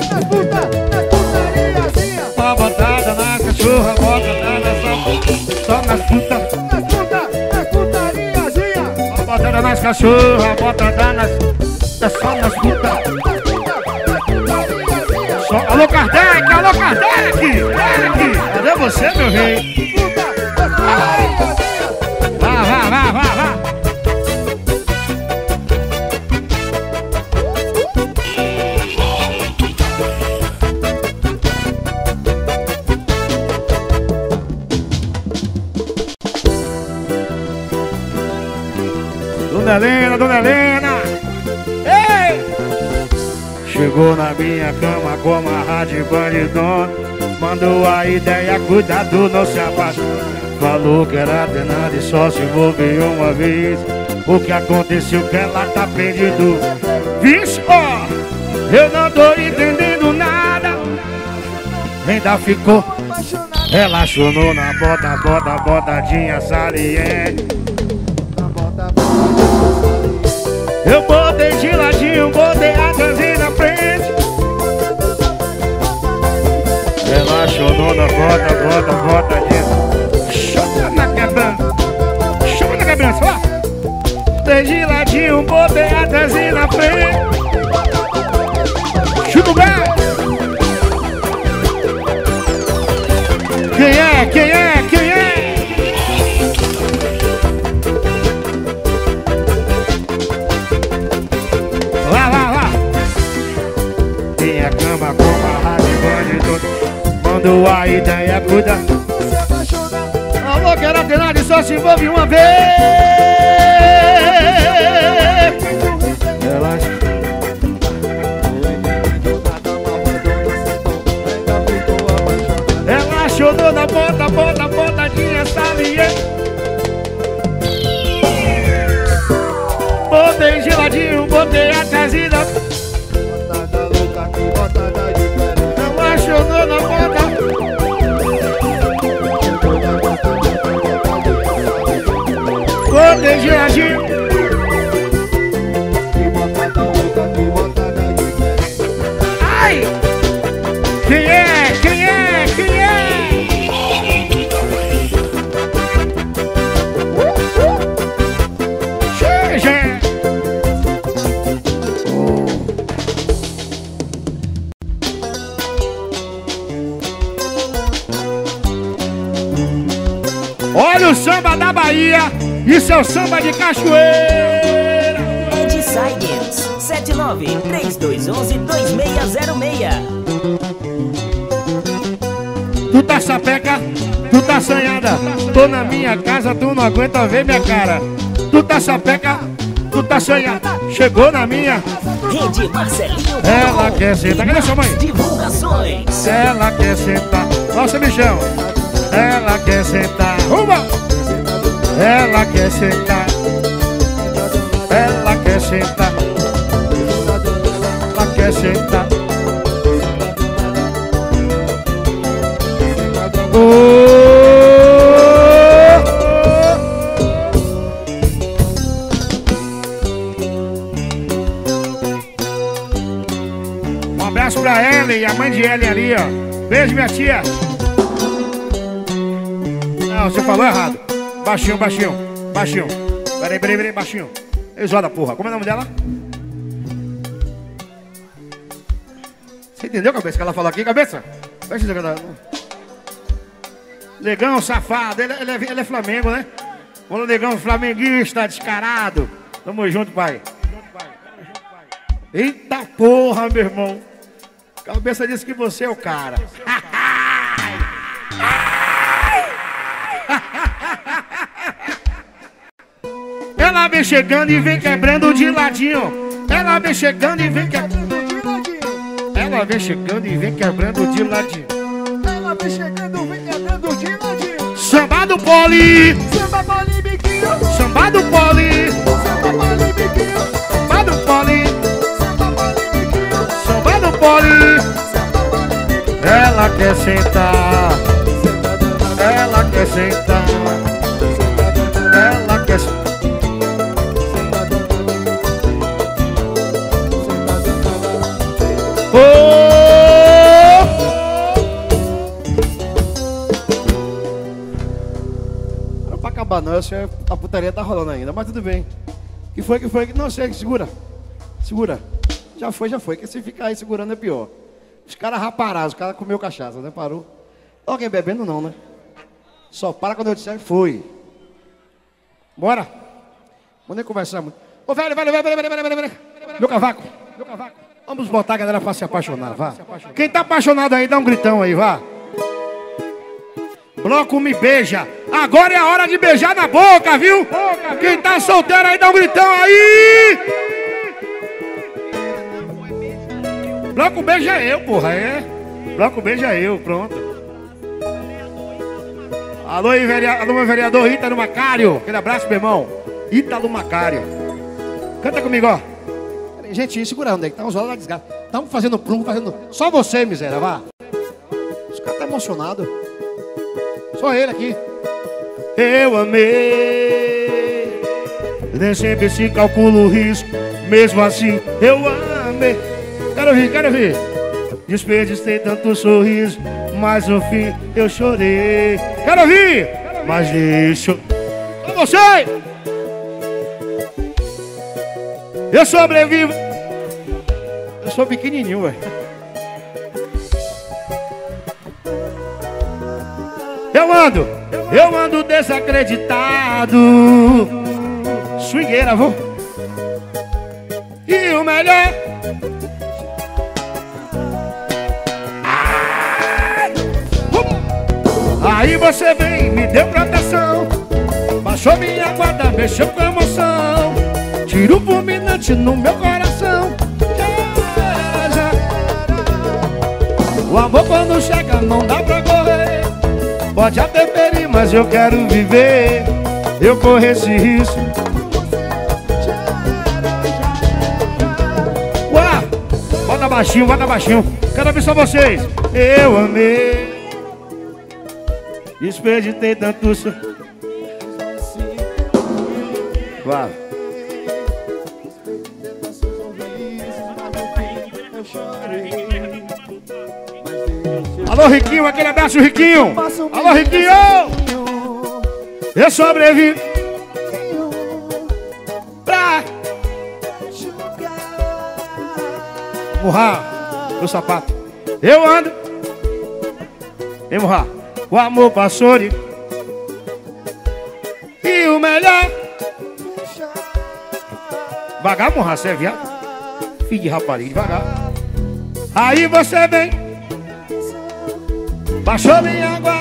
Speaker 2: Só botada na cachorra, botada nas... Só nas putariazinha. Só botada nas cachorras, botada nas... É só nas só... Alô, Kardec! Cadê você, meu rei? Vá. Dona Helena. Ei! Chegou na minha cama como a rádio bandidona. Mandou a ideia, cuidado, não se apaixone. Falou que era tenada e só se envolveu uma vez. O que aconteceu que ela tá perdido. Vixe, ó, eu não tô entendendo nada. Ainda ficou relacionou na botadinha saliente. Eu botei de ladinho, botei a casinha na frente. Relacionou na botadinha. Chama na quebrança, ó. Botei de ladinho, botei a casinha na frente. Chuta o gás. Quem é? Lá. Minha cama com a rádio bandidona. Mandou a ideia, cuida. Alô, que era tenada e só se envolve uma vez. Relacionou na botadinha saliente. Botei geladinho, botei a casinha. Relacionou na bota. Botei geladinho. Ai! Quem é? Olha o samba da Bahia, isso é o samba de cachoeira.
Speaker 1: Ed Science 79-3211-2606.
Speaker 2: Tu tá sapeca, tu tá assanhada. Tô na minha casa, tu não aguenta ver minha cara. Tu tá sapeca, tu tá assanhada. Chegou na minha.
Speaker 1: Rede Marcelinho.
Speaker 2: Ela quer sentar, cadê sua mãe?
Speaker 1: Divulgações.
Speaker 2: Ela quer sentar, nossa bichão. Ela quer sentar, uma. Ela quer sentar. Ela quer sentar. Ela quer sentar. Um abraço pra Ellen, a mãe de Ellen ali, ó. Beijo, minha tia. Não, você falou errado. Baixinho. Peraí, baixinho. Exoda, porra. Como é o nome dela? Você entendeu, cabeça, que ela falou aqui, cabeça? Negão, safado. Ele é Flamengo, né? Ô, negão, flamenguista, descarado. Tamo junto, pai. Eita porra, meu irmão. Cabeça disse que você é o cara. Ela vem chegando e vem quebrando de ladinho. Ela vem chegando e vem quebrando de ladinho. Ela vem chegando e vem quebrando de ladinho.
Speaker 4: Ela vem chegando, vem quebrando de ladinho.
Speaker 2: Samba do Poli.
Speaker 4: Samba Poli biquinho.
Speaker 2: Samba do Poli.
Speaker 4: Samba Poli biquinho.
Speaker 2: Samba do Poli.
Speaker 4: Samba Poli biquinho.
Speaker 2: Samba do Poli.
Speaker 4: Samba Poli biquinho.
Speaker 2: Ela quer sentar. Ela quer sentar. Ela quer sentar. Não pra acabar não, a putaria tá rolando ainda, mas tudo bem. Que foi? Não sei, segura. Já foi, que se ficar aí segurando é pior. Os caras rapararam, os caras comeu cachaça, né? Parou. Alguém bebendo não, né? Só para quando eu disser foi. Bora. Vou nem conversar muito. Ô, velho. Meu cavaco. Vamos botar a galera pra se apaixonar, vá. Quem tá apaixonado aí, dá um gritão aí, vá. Bloco Me Beija. Agora é a hora de beijar na boca, viu? Quem tá solteiro aí, dá um gritão aí. Bloco Beija eu, porra, é. Bloco Beija eu, pronto. Alô, meu vereador Ítalo Macário. Aquele abraço, meu irmão. Ítalo Macário. Canta comigo, ó. Gente, segura onde é que tá? Os olhos da desgraça. Estamos fazendo prumo, fazendo... Só você, miséria, vá. Os caras tá emocionado. Só ele aqui. Eu amei. Nem sempre se calcula o risco. Mesmo assim, eu amei. Quero ouvir. Desperdicei tanto sorriso, mas no fim eu chorei. Quero ouvir. Mas deixa. Só você. Eu sobrevivo. Eu sou pequenininho, velho. Eu ando desacreditado. Swingueira, vou. E o melhor. Aí você vem, me deu proteção. Baixou minha guarda, mexeu com emoção. Tiro fulminante no meu coração. O amor quando chega não dá pra correr. Pode até ferir, mas eu quero viver. Eu corro esse risco. Uá! Bota baixinho. Quero ver só vocês. Eu amei. Desperdicei tanto. Vá. Alô, Riquinho, aquele abraço, Riquinho. Alô, Riquinho. Eu sobrevivo pra murrar meu sapato. Eu ando em murrar. O amor passou de... E o melhor... Devagar, murrar, você é viado? Filho de rapariga, devagar. Aí você vem. Baixou minha água.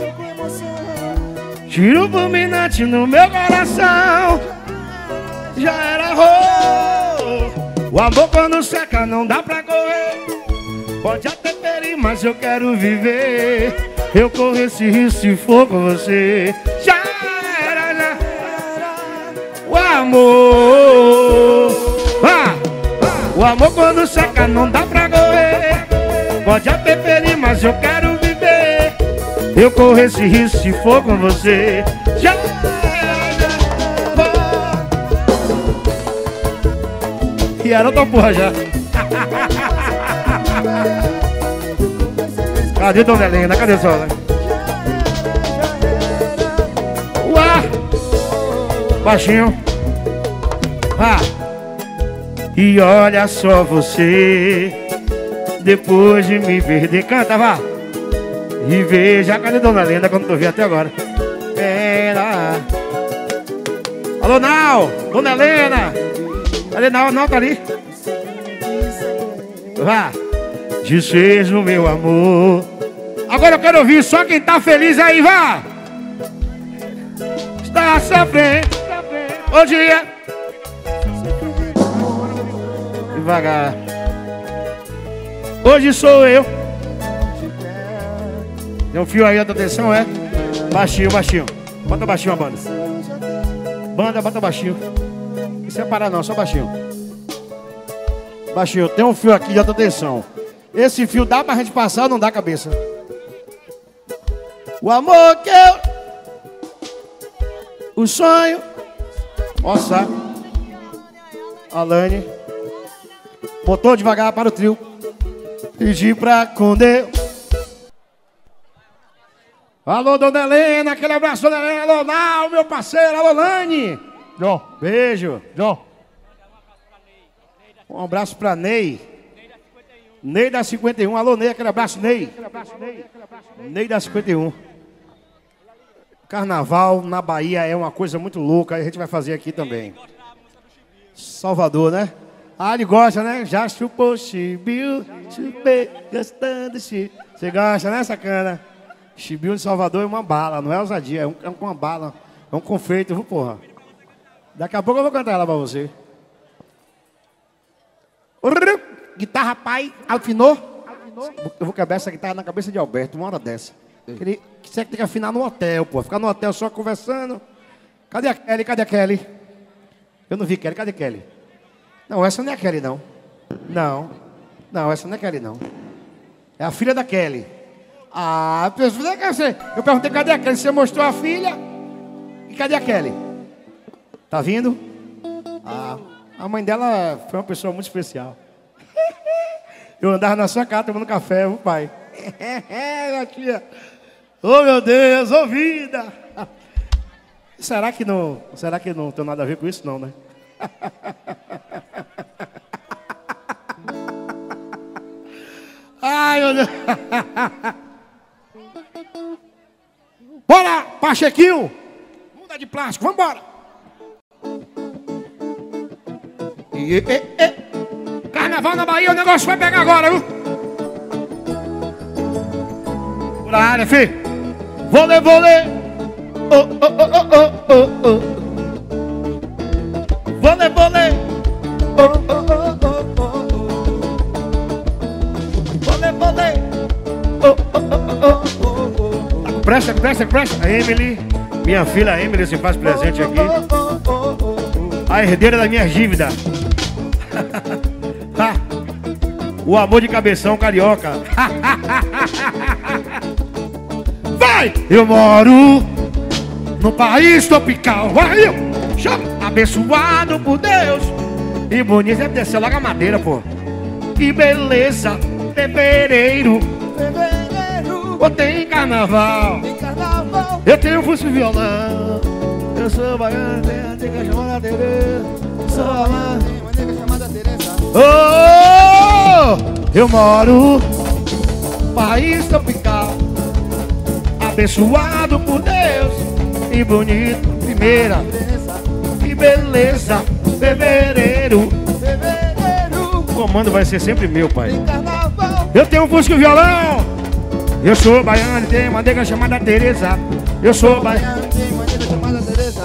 Speaker 2: Tiro fulminante no meu coração. Já era rolo. O amor quando seca não dá pra correr. Pode até ferir, mas eu quero viver. Eu corro esse risco se for com você. Já era, já. O amor. O amor quando seca não dá pra correr. Pode até ferir, mas eu quero viver. Eu corro esse risco se for com você. Já era, já. E era outra porra já. Cadê Dona Helena? Cadê só? Uá! Baixinho. E olha só você. Depois de me perder. Canta, vá. E veja. Cadê Dona Helena? Que eu não tô vendo até agora. Alô, Nau. Dona Helena. Cadê Nau? Nau tá ali. Vá. Desfez o meu amor. Agora eu quero ouvir só quem tá feliz aí, vá! Está sofrendo. Bom dia. Devagar. Hoje sou eu. Tem um fio aí, outra atenção, é? Baixinho. Bota baixinho a banda. Bota baixinho. Não precisa parar não, só baixinho. Baixinho, tem um fio aqui de alta tensão. Esse fio dá pra gente passar ou não dá, cabeça? O amor que eu... O sonho... Nossa. Alane. Botou devagar para o trio. Pedi pra com Deus. Alô, Dona Helena. Aquele abraço, Dona Helena. Alô, Nau, meu parceiro. Alô, Lani. Beijo. Um abraço pra Ney. Ney da 51. Alô, Ney. Aquele abraço, Ney. Ney da 51. Carnaval na Bahia é uma coisa muito louca, a gente vai fazer aqui também. Salvador, né? Ah, ele gosta, né? Já chupou chibiu, chupei, gostando de chibiu. Você gosta, né, sacana? Chibiu de Salvador é uma bala, não é ousadia, é uma bala. É um confeito, viu, porra? Daqui a pouco eu vou cantar ela pra você. Guitarra, pai, afinou? Eu vou quebrar essa guitarra na cabeça de Alberto, uma hora dessa. Ele tem que afinar no hotel, pô. Ficar no hotel só conversando. Cadê a Kelly? Cadê a Kelly? Eu não vi Kelly. Cadê Kelly? Não, essa não é a Kelly, não. Não, essa não é a Kelly, não. É a filha da Kelly. Ah, eu perguntei cadê a Kelly. Você mostrou a filha. E cadê a Kelly? Tá vindo? Ah, a mãe dela foi uma pessoa muito especial. Eu andava na sua casa tomando café, viu, pai? Minha tia. Oh, meu Deus, ô vida! Será que não tem nada a ver com isso, não, né? Ai, meu Deus! Bora, Pachequinho! Muda de plástico, vambora! Carnaval na Bahia, o negócio vai pegar agora, viu? Por a área, filho! Vôlei, vôlei! Oh, oh, oh, oh, oh, oh. Vôlei, vôlei! Oh, oh, oh, oh, oh. Vôlei, vôlei! Oh, oh, oh, oh, oh. Presta. A Emily, minha filha Emily, se faz presente aqui. A herdeira da minha dívida. O amor de cabeção carioca. Vai! Eu moro no país tropical. Vai, chama! Abençoado por Deus. E bonito, deve descer logo a madeira, pô. Que beleza, fevereiro. Ou tem carnaval. Eu tenho fusco e violão. Eu sou baiano, tenho uma nega chamada Tereza. Sou baiano, tenho uma nega chamada Tereza. Oh! Eu moro no país tropical. Abençoado por Deus. E bonito, primeira. Que beleza, fevereiro. O comando vai ser sempre meu, pai. Eu tenho um fusco e violão. Eu sou baiano, tenho uma nega chamada Tereza. Eu sou baiano, tenho uma nega chamada Tereza.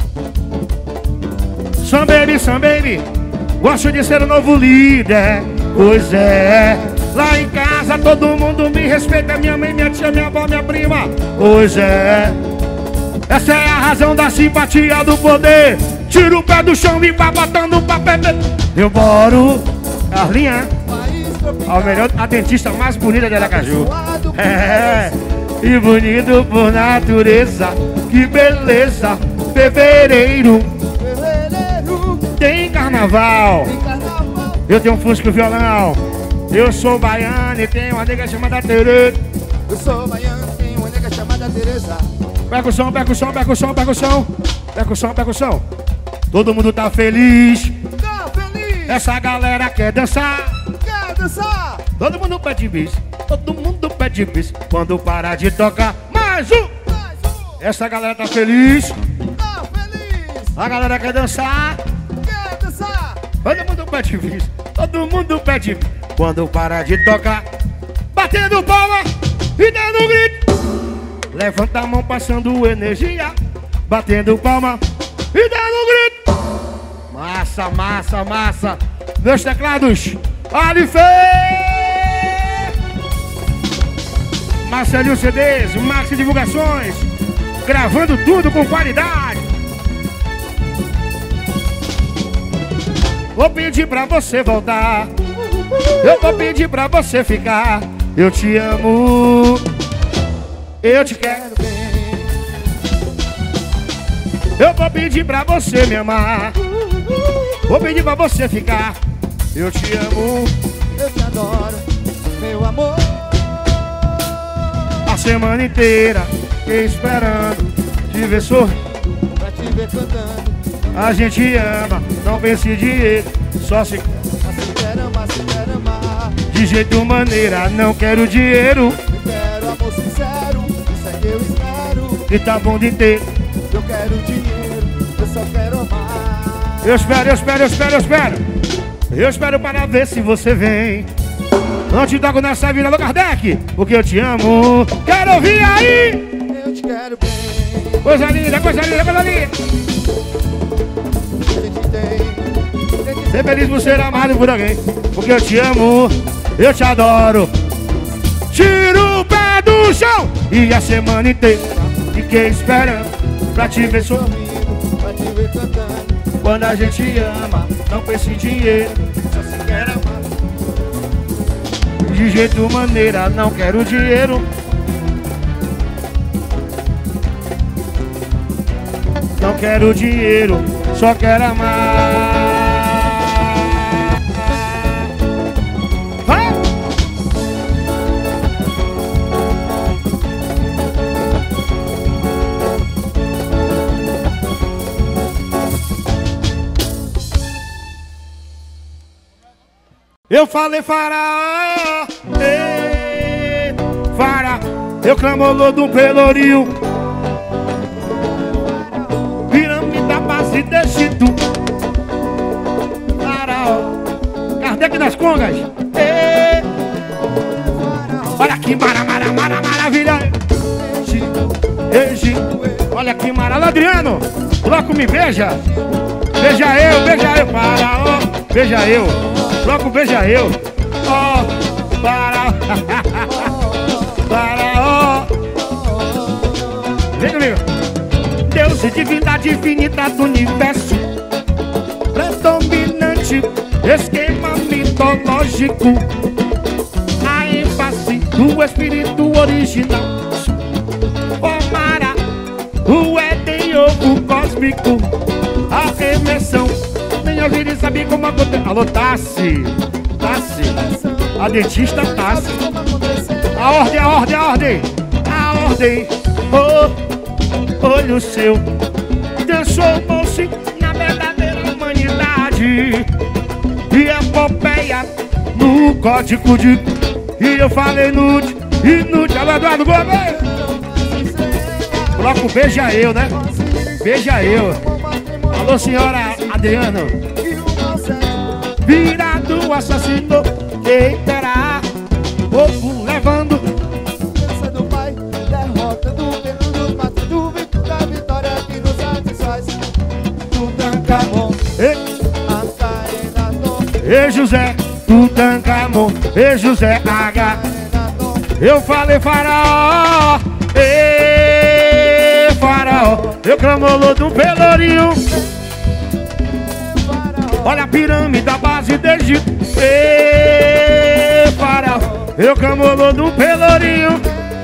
Speaker 2: Some baby, gosto de ser o novo líder. Pois é, lá em casa todo mundo me respeita. Minha mãe, minha tia, minha avó, minha prima. Pois é, essa é a razão da simpatia do poder. Tira o pé do chão e vai botando pra beber. Eu moro, Carlinha, a dentista mais bonita de Aracaju. É, e bonito por natureza. Que beleza, fevereiro. Tem carnaval. Eu tenho um fusco e violão. Eu sou baiano e tenho uma nega chamada Tereza.
Speaker 4: Eu sou baiano e tenho uma nega chamada Tereza.
Speaker 2: Percussão. Percussão. Todo mundo tá feliz.
Speaker 4: Tá feliz.
Speaker 2: Essa galera quer dançar.
Speaker 4: Quer dançar.
Speaker 2: Todo mundo pede bis. Quando parar de tocar, mais um. Essa galera tá feliz.
Speaker 4: Tá feliz.
Speaker 2: A galera quer dançar.
Speaker 4: Quer dançar.
Speaker 2: Todo mundo pede bis. Quando parar de tocar, batendo palma e dando grito. Levanta a mão passando energia. Batendo palma e dando grito. Massa. Meus teclados, Alife, Marcelinho CDs, Maxi Divulgações, gravando tudo com qualidade. Vou pedir pra você voltar. Eu vou pedir pra você ficar. Eu te amo. Eu te quero bem. Eu vou pedir pra você me amar. Vou pedir pra você ficar. Eu te amo.
Speaker 4: Eu te adoro, meu amor.
Speaker 2: A semana inteira fiquei esperando te ver sorrir.
Speaker 4: Pra te ver cantando.
Speaker 2: A gente ama, não pense em dinheiro. Só se
Speaker 4: quer amar.
Speaker 2: de jeito maneira, não quero dinheiro.
Speaker 4: Eu quero amor sincero. Isso é que eu espero.
Speaker 2: e tá bom de ter.
Speaker 4: Eu quero dinheiro, eu só quero amar.
Speaker 2: Eu espero, eu espero, eu espero, eu espero. Eu espero para ver se você vem. Não te toco nessa vida, alô Kardec, porque eu te amo. Quero ouvir aí.
Speaker 4: Eu te quero bem.
Speaker 2: Coisa linda, coisa linda, coisa linda.
Speaker 4: A gente tem
Speaker 2: Ser feliz por ser amado por alguém, porque eu te amo, eu te adoro. Tira o pé do chão e a semana inteira fiquei esperando pra te ver sorrindo,
Speaker 4: pra te ver cantando.
Speaker 2: quando a gente ama, não pensa em dinheiro, só se quer amar. De jeito maneira, não quero dinheiro. Não quero dinheiro, só quero amar. Vai! Eu falei faraó, ei, faraó. Eu clamolou do pelourinho, pirâmide da base de Egito. Faraó, Kardec das Congas, ei. Olha que maravilha. Egito, olha que maravilha. Adriano, bloco me beija. Beija eu, faraó. Beija eu. Bloco beija eu, ó, para, vem comigo. Deus e divindade infinita do universo, predominante, esquema mitológico, a ênfase do espírito original, formara o Éden ovo cósmico, a emersão. Nem ouvir e saber como aconteceu. Alô, Tassi, a dentista Tassi. A ordem, oh, olho seu transformou-se na verdadeira humanidade. E epopeia no código de... E eu falei nude, alô, Eduardo Gomes. Bloco beija eu, né? Beija eu. Alô, senhora Adriano. Virado assassino, quem terá? Povo levando.
Speaker 4: Força do Pai, derrota do peludo, matando da vitória que nos satisfaz. Tutankhamon,
Speaker 2: e José, Tutankhamon, e José H. Eu falei faraó, e faraó. Eu clamolou do pelourinho. Olha a pirâmide da base de Egito. Ê, faraó. Eu clamolou do pelourinho.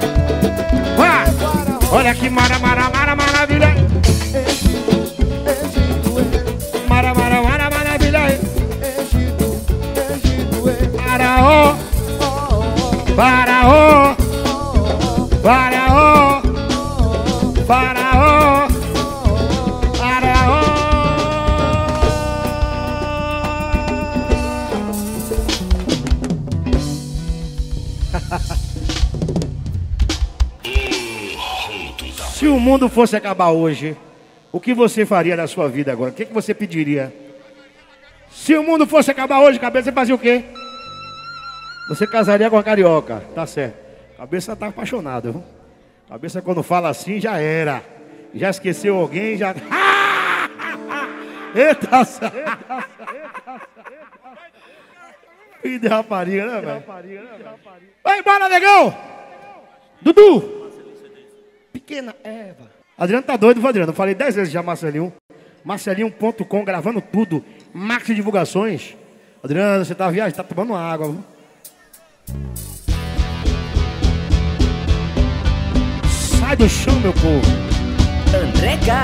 Speaker 2: Olha que maravilha. Maravilha. Faraó. Faraó. Faraó. Faraó. Se o mundo fosse acabar hoje, o que você faria na sua vida agora? O que você pediria? Se o mundo fosse acabar hoje, cabeça, você fazia o quê? Você casaria com a carioca, tá certo. Cabeça tá apaixonado, viu? Cabeça quando fala assim, já era. Já esqueceu alguém, já... Eita! Filho de rapariga, né, velho? Vai embora, negão! Dudu! Pequena Eva. Adriano tá doido, viu, Adriano? Eu falei 10 vezes já, Marcelinho. Marcelinho.com, gravando tudo. Marketing Divulgações. Adriano, você tá viajando, tá tomando água, viu? Sai do chão, meu povo.
Speaker 1: André K,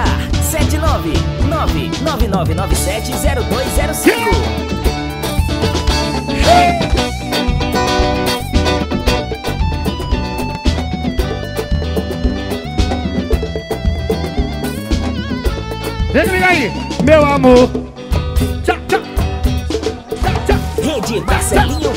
Speaker 1: 79999970205.
Speaker 2: Vem aí, meu amor. Tchau, tchau.
Speaker 1: Rede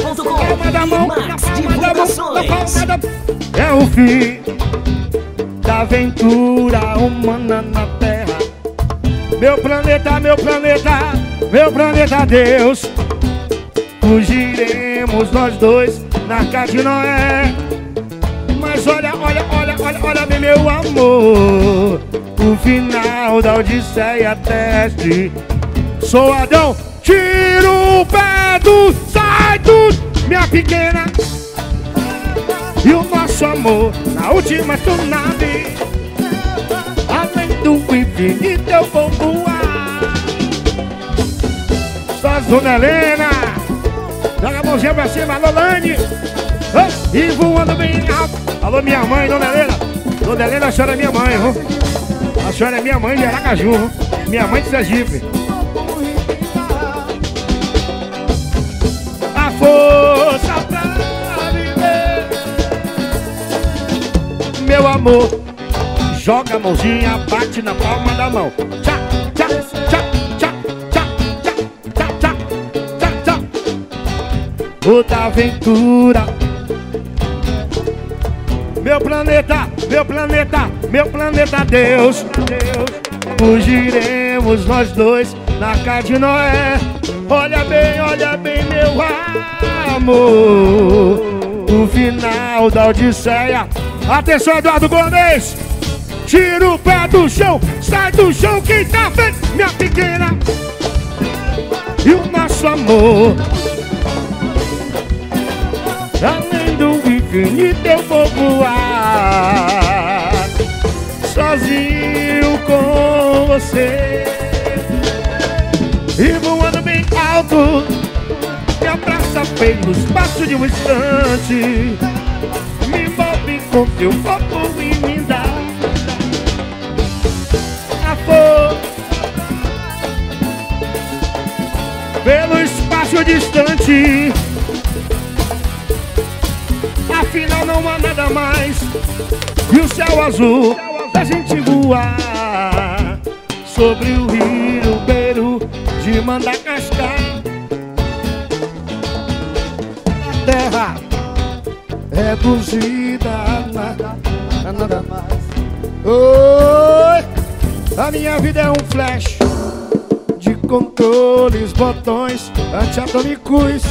Speaker 1: Marcelinho.com. Max Divulgações.
Speaker 2: É o fim da aventura humana na terra. Meu planeta, meu planeta, meu planeta Deus. Fugiremos nós dois na arca de Noé. Mas olha, olha, olha, olha, olha bem, meu amor, o final da Odisseia teste. Sou Adão, tira o pé do, sai do, minha pequena. E o nosso amor na última tsunami. Além do infinito eu vou voar. Só Dona Helena, joga a mãozinha pra cima, alô Lane. E voando bem alto. Alô minha mãe, Dona Helena. Dona Helena, a senhora é minha mãe, viu? A senhora é minha mãe de Aracaju, viu? Minha mãe de Sergipe. A força pra viver. Meu amor, joga a mãozinha, bate na palma da mão. Tchá, tchá, tchá, tchá, tchá, tchá, tchá, tchá, tchá. Toda aventura. Meu planeta, meu planeta, meu planeta Deus. Fugiremos nós dois na arca de Noé. Olha bem, meu amor, o final da Odisseia. Atenção, Eduardo Gomes. Tira o pé do chão, sai do chão, quem tá vendo, minha pequena. E o nosso amor, além do infinito eu vou voar, sozinho com você. E voando bem alto, me abraça bem no espaço de um instante. Me envolve com teu corpo e me dá a força. Pelo espaço distante, afinal não há nada mais. E o céu azul da gente voar sobre o rio Beru de Madagascar. A terra reduzida a nada mais. Oi, a minha vida é um flash de controles, botões antiatômicos.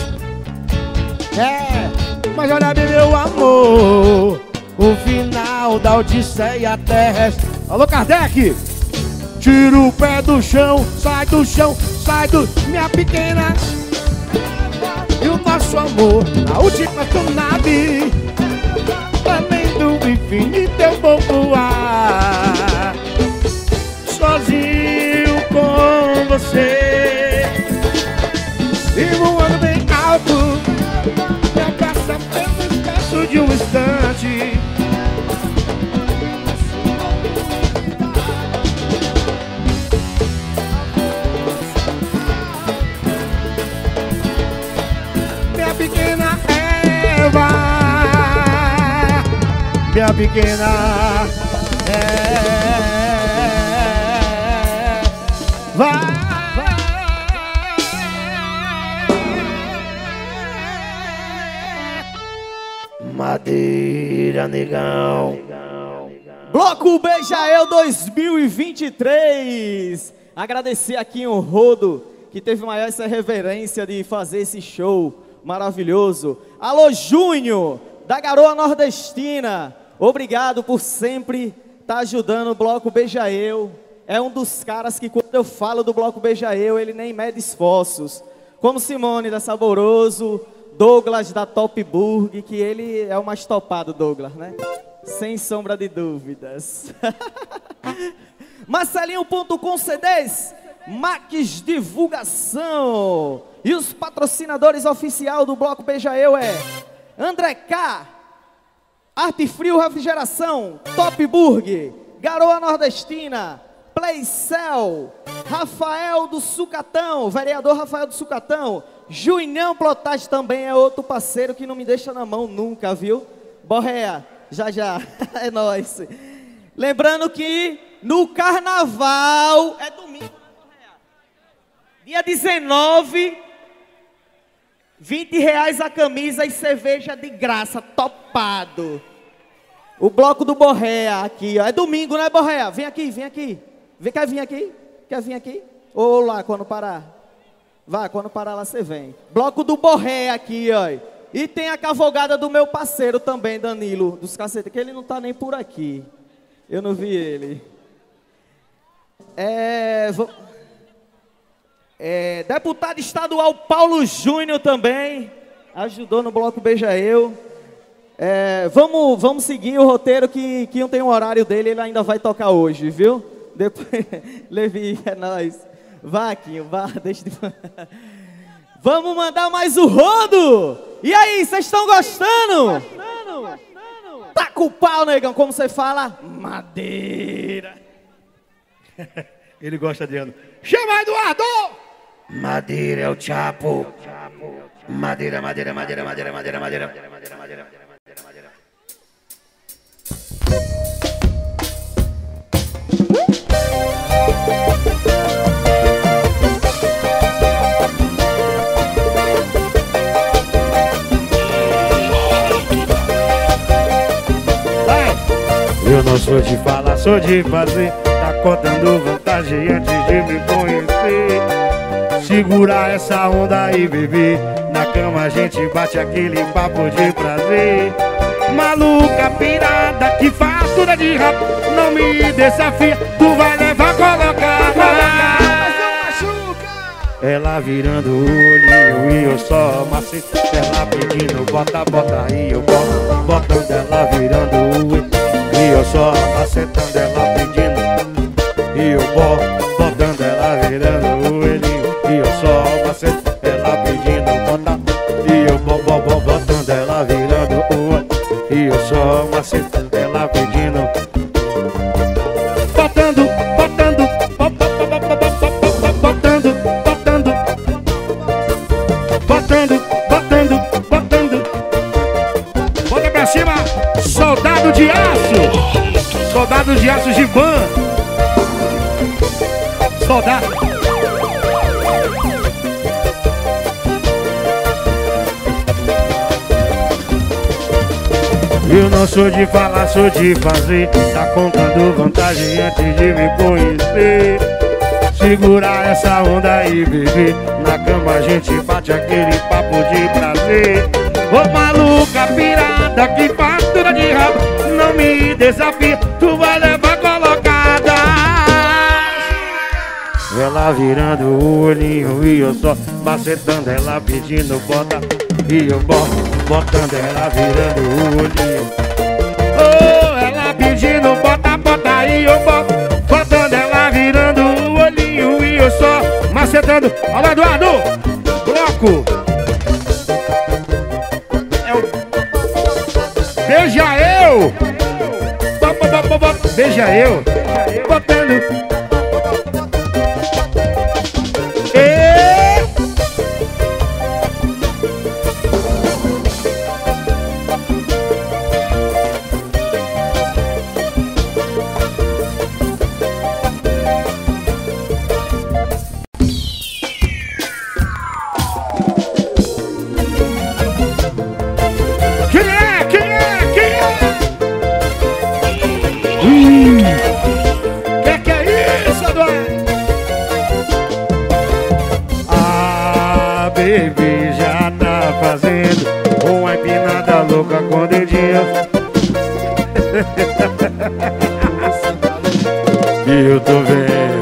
Speaker 2: É, mas olha bem, meu amor, o final da Odisseia terrestre. Alô, Kardec! Tira o pé do chão, sai do chão, sai do... Minha pequena. E o nosso amor na última tsunami. Além do infinito eu vou voar, sozinho com você. E voando bem alto, me abraça pelo espaço de um instante. Minha pequena Eva, minha pequena Eva. Madeira, negão.
Speaker 6: Bloco Beija-Eu 2023. Agradecer aqui o Rodo, que teve maior essa reverência de fazer esse show maravilhoso. Alô, Júnior, da Garoa Nordestina. Obrigado por sempre estar ajudando o Bloco Beija-Eu. É um dos caras que, quando eu falo do Bloco Beija-Eu, ele nem mede esforços. Como Simone da Saboroso, Douglas da Top Burg, que ele é o mais topado, Douglas, né? Sem sombra de dúvidas. Marcelinho.com CDs, Max Divulgação. E os patrocinadores oficiais do Bloco Beija-Eu é André K, Arte Frio Refrigeração, Top Burg, Garoa Nordestina, Playcell, Rafael do Sucatão, vereador Rafael do Sucatão. Juinão Plotagem também é outro parceiro que não me deixa na mão nunca, viu? Borréia, já já, é nóis. Lembrando que no carnaval, é domingo, né, Borréia? Dia 19, R$20 a camisa e cerveja de graça, topado. O bloco do Borréia aqui, ó. É domingo, né, Borréia? Vem aqui, vem aqui. Quer vir aqui? Quer vir aqui? Ou lá, quando parar? Vai, quando parar lá você vem. Bloco do Borréia aqui, ó. E tem a cavalgada do meu parceiro também, Danilo, dos cacetes, que ele não tá nem por aqui. Eu não vi ele. Deputado estadual Paulo Júnior também ajudou no bloco Beija Eu. Vamos seguir o roteiro que não tem um horário dele, ele ainda vai tocar hoje, viu? Depois, Levi, é nóis. Vá, Quinho, vá, deixa de... Vamos mandar mais o rodo! E aí, vocês estão gostando? Taca o pau, negão, como você fala? Madeira.
Speaker 2: Ele gosta de ano. Chama, Eduardo!
Speaker 5: Madeira é o Chapo. Madeira, madeira, madeira, madeira, madeira, madeira, madeira, madeira, madeira.
Speaker 2: Eu não sou de falar, sou de fazer. Tá contando vantagem antes de me conhecer. Segurar essa onda aí, bebê. Na cama a gente bate aquele papo de prazer. Maluca, pirada, que fatura de rap. Não me desafia, tu vai levar colocada. Ela virando o olhinho e eu só macete. Ela pedindo bota, bota aí, eu boto. Botando ela virando o olho e eu só macetando ela pedindo. E eu botando ela virando o olhinho e eu só macetando ela pedindo bota. E eu botando ela virando o olho e eu só macetando ela pedindo. Botando, botando, botando, botando, botando, botando, botando. Bota pra cima, soldado de aço. Soldado de aço Giban. Soldado. Eu não sou de falar, sou de fazer. Tá contando vantagem antes de me conhecer. Segurar essa onda aí, bebê. Na cama a gente bate aquele papo de prazer. Ô maluca, pirada, que fatura de rabo. Não me desafia, tu vai levar colocada. Ela virando o olhinho e eu só macetando ela pedindo bota. E eu botando ela virando o olhinho. Oh, ela pedindo bota, bota e eu botando ela virando o olhinho e eu só macetando. Alô, Eduardo! Bloco! É o... Beija eu! Beija eu! Botando... Que é isso, Eduardo? Ah, baby, já tá fazendo uma empinada louca com dedinho. Que eu tô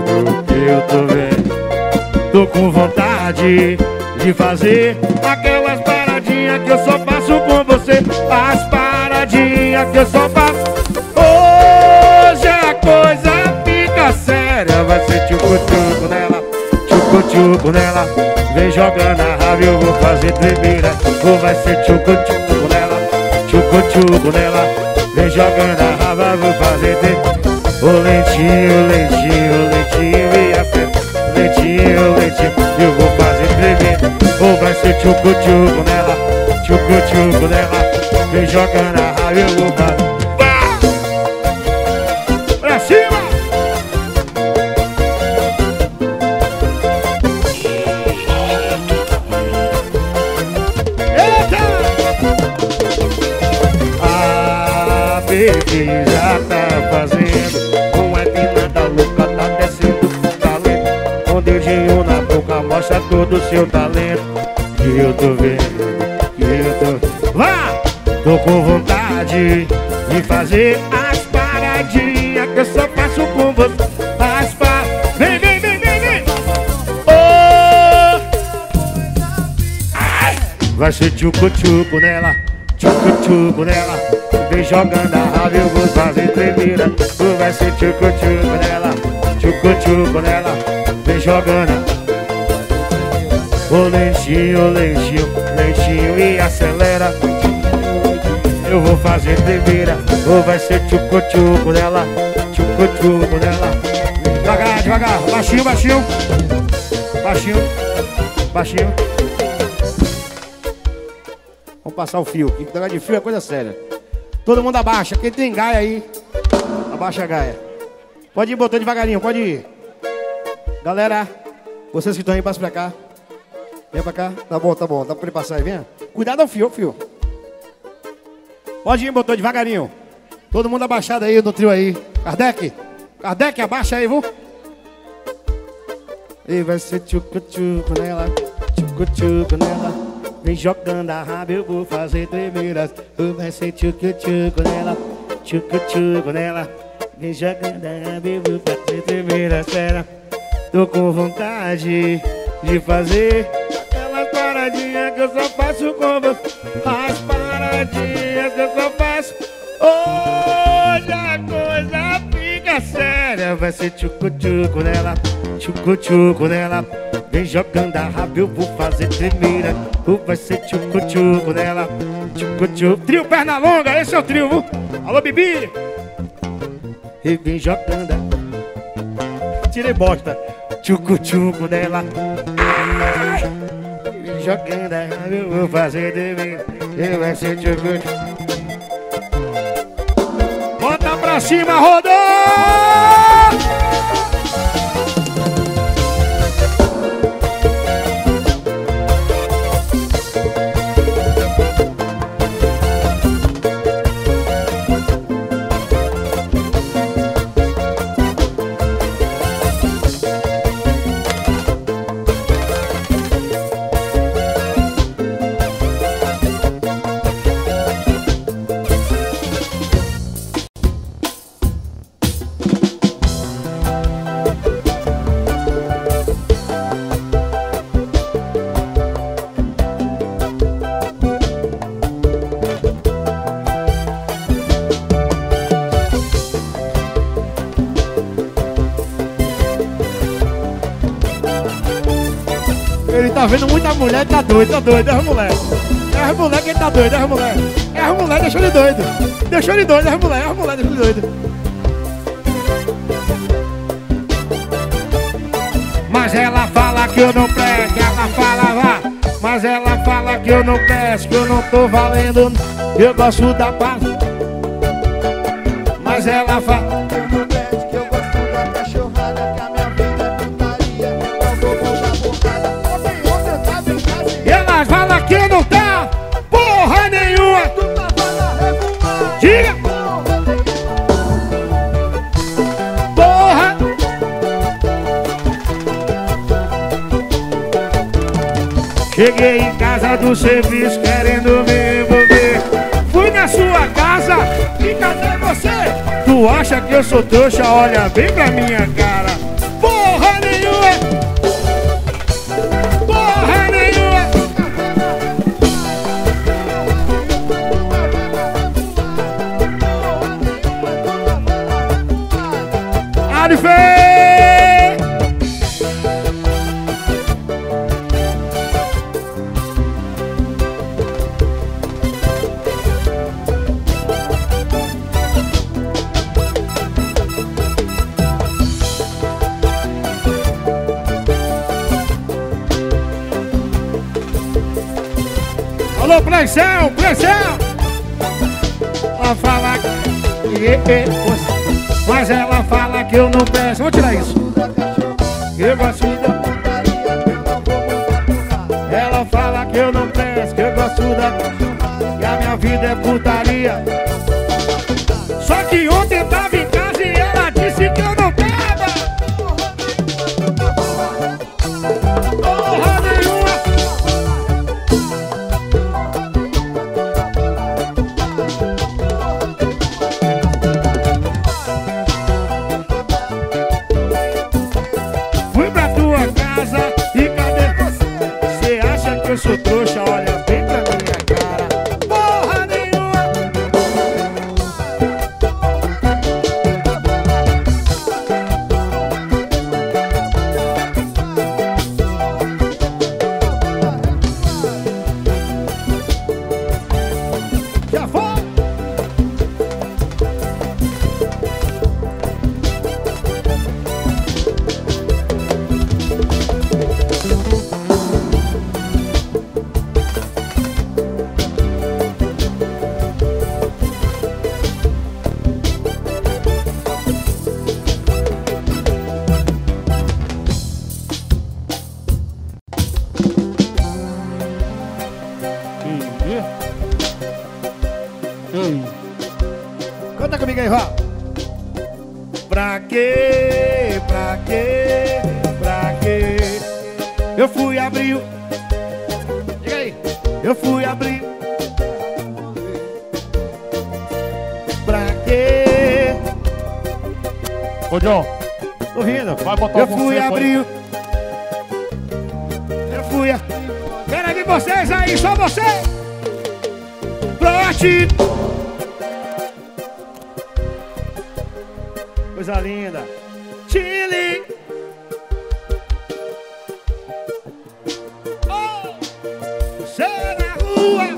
Speaker 2: vendo. Tô com vontade de fazer aquelas paradinhas que eu só faço com você. As paradinhas que eu só faço. Hoje a coisa fica séria. Vai ser tchucu-tchucu nela, tchucu-tchucu nela. Vem jogando a raiva, eu vou fazer tremeira. Ou vai ser tchucu-tchucu nela, tchucu-tchucu nela. Vem jogando a raiva, eu vou fazer tremeira. Ô lentinho, lentinho, lentinho, minha fé. Lentinho, lentinho, eu vou fazer tremeira. Ou vai ser tchucu-tchucu nela, tchucu-tchucu nela. Vem jogando a raiva, eu vou fazer. Pra cima! Eita! Ah,
Speaker 5: baby já tá fazendo uma empinada louca, tá descendo com talento. Com dedinho na boca, mostra todo o seu talento. Que eu tô vendo, que eu tô... Vá! Tô com vontade de fazer as paradinhas que eu só faço com você. As paradinhas. Vem, vem, vem, vem, vem! Oh! Ai! Vai ser tchucu-tchucu nela, tchucu-tchucu nela. Vem jogando a raba, eu vou fazer tremeira. Vai ser tchucu-tchucu nela, tchucu-tchucu nela. Vem jogando. Ô lentinho, lentinho, lentinho e acelera. Eu vou fazer tremeira. Ou vai ser tchucu-tchucu nela, tchucu-tchucu nela. Devagar, devagar, baixinho, baixinho. Baixinho, baixinho. Vamos passar o fio, que negócio de fio é coisa séria. Todo mundo abaixa, quem tem gaia aí, abaixa a gaia. Pode ir botando devagarinho, pode ir. Galera, vocês que estão aí, passem pra cá. Vem pra cá, tá bom, dá pra ele passar aí, vem. Cuidado ao fio, fio. Pode ir, botou devagarinho. Todo mundo abaixado aí no trio aí. Kardec, Kardec, abaixa aí, viu? E vai ser tchucu-tchucu nela, tchucu-tchucu nela. Vem jogando a raba, eu vou fazer tremeiras. Vai ser tchucu-tchucu nela, tchucu-tchucu nela. Vem jogando a raba, eu vou fazer tremeiras. Espera, tô com vontade de fazer aquelas paradinhas que eu só faço com você. As paradinhas que eu só faço. Hoje a coisa fica séria. Vai ser tchucu-tchucu nela, tchucu-tchucu nela. Vem jogando a raba, eu vou fazer tremeira. Vai ser tchucu-tchucu nela, tchucu-tchucu. Trio Pernalonga, esse é o trio, viu? Alô, Bibi! E vem jogando. Tirei bosta. Tchucu-tchucu nela. Jogando a raba, eu vou fazer tremeira. Vai ser tchucu-tchucu. Bota pra cima, rodou! Ele tá vendo muita mulher, tá doido, é as mulher. É as mulher que ele tá doido, é as mulher. É as mulher, deixou ele doido. Deixou ele doido, é as mulher, deixou ele doido. Mas ela fala que eu não presto, ela fala vá. Mas ela fala que eu não presto, que eu não tô valendo. Eu gosto da paz. Mas ela fala que eu não presto, que eu gosto da cachorrada, que a minha vida é putaria. Eu vou voltar bocada. Elas falam que não tá porra nenhuma. Diga! Porra! Cheguei em casa do serviço querendo me envolver. Fui na sua casa e cadê você? Tu acha que eu sou trouxa? Olha bem pra minha cara. Porra nenhuma! Porra nenhuma! Arifei! Alô, pressão, pressão! Ela fala que... Mas ela fala que eu não peço. Vou tirar isso. Eu gosto da putaria, que eu não vou mudar por nada. Ela fala que eu não peço, que eu gosto da... Que a minha vida é putaria.
Speaker 2: Canta comigo aí, Val. Pra quê? Pra quê? Pra quê? Eu fui abrir. Diga aí. Eu fui abrir. Pra quê?
Speaker 3: Ô, John.
Speaker 2: Tô ouvindo.
Speaker 3: Vai botar
Speaker 2: eu fui abrir. Eu fui a... Quero ver vocês aí, só você. Prote. Coisa linda. Chile. Oh, você na rua.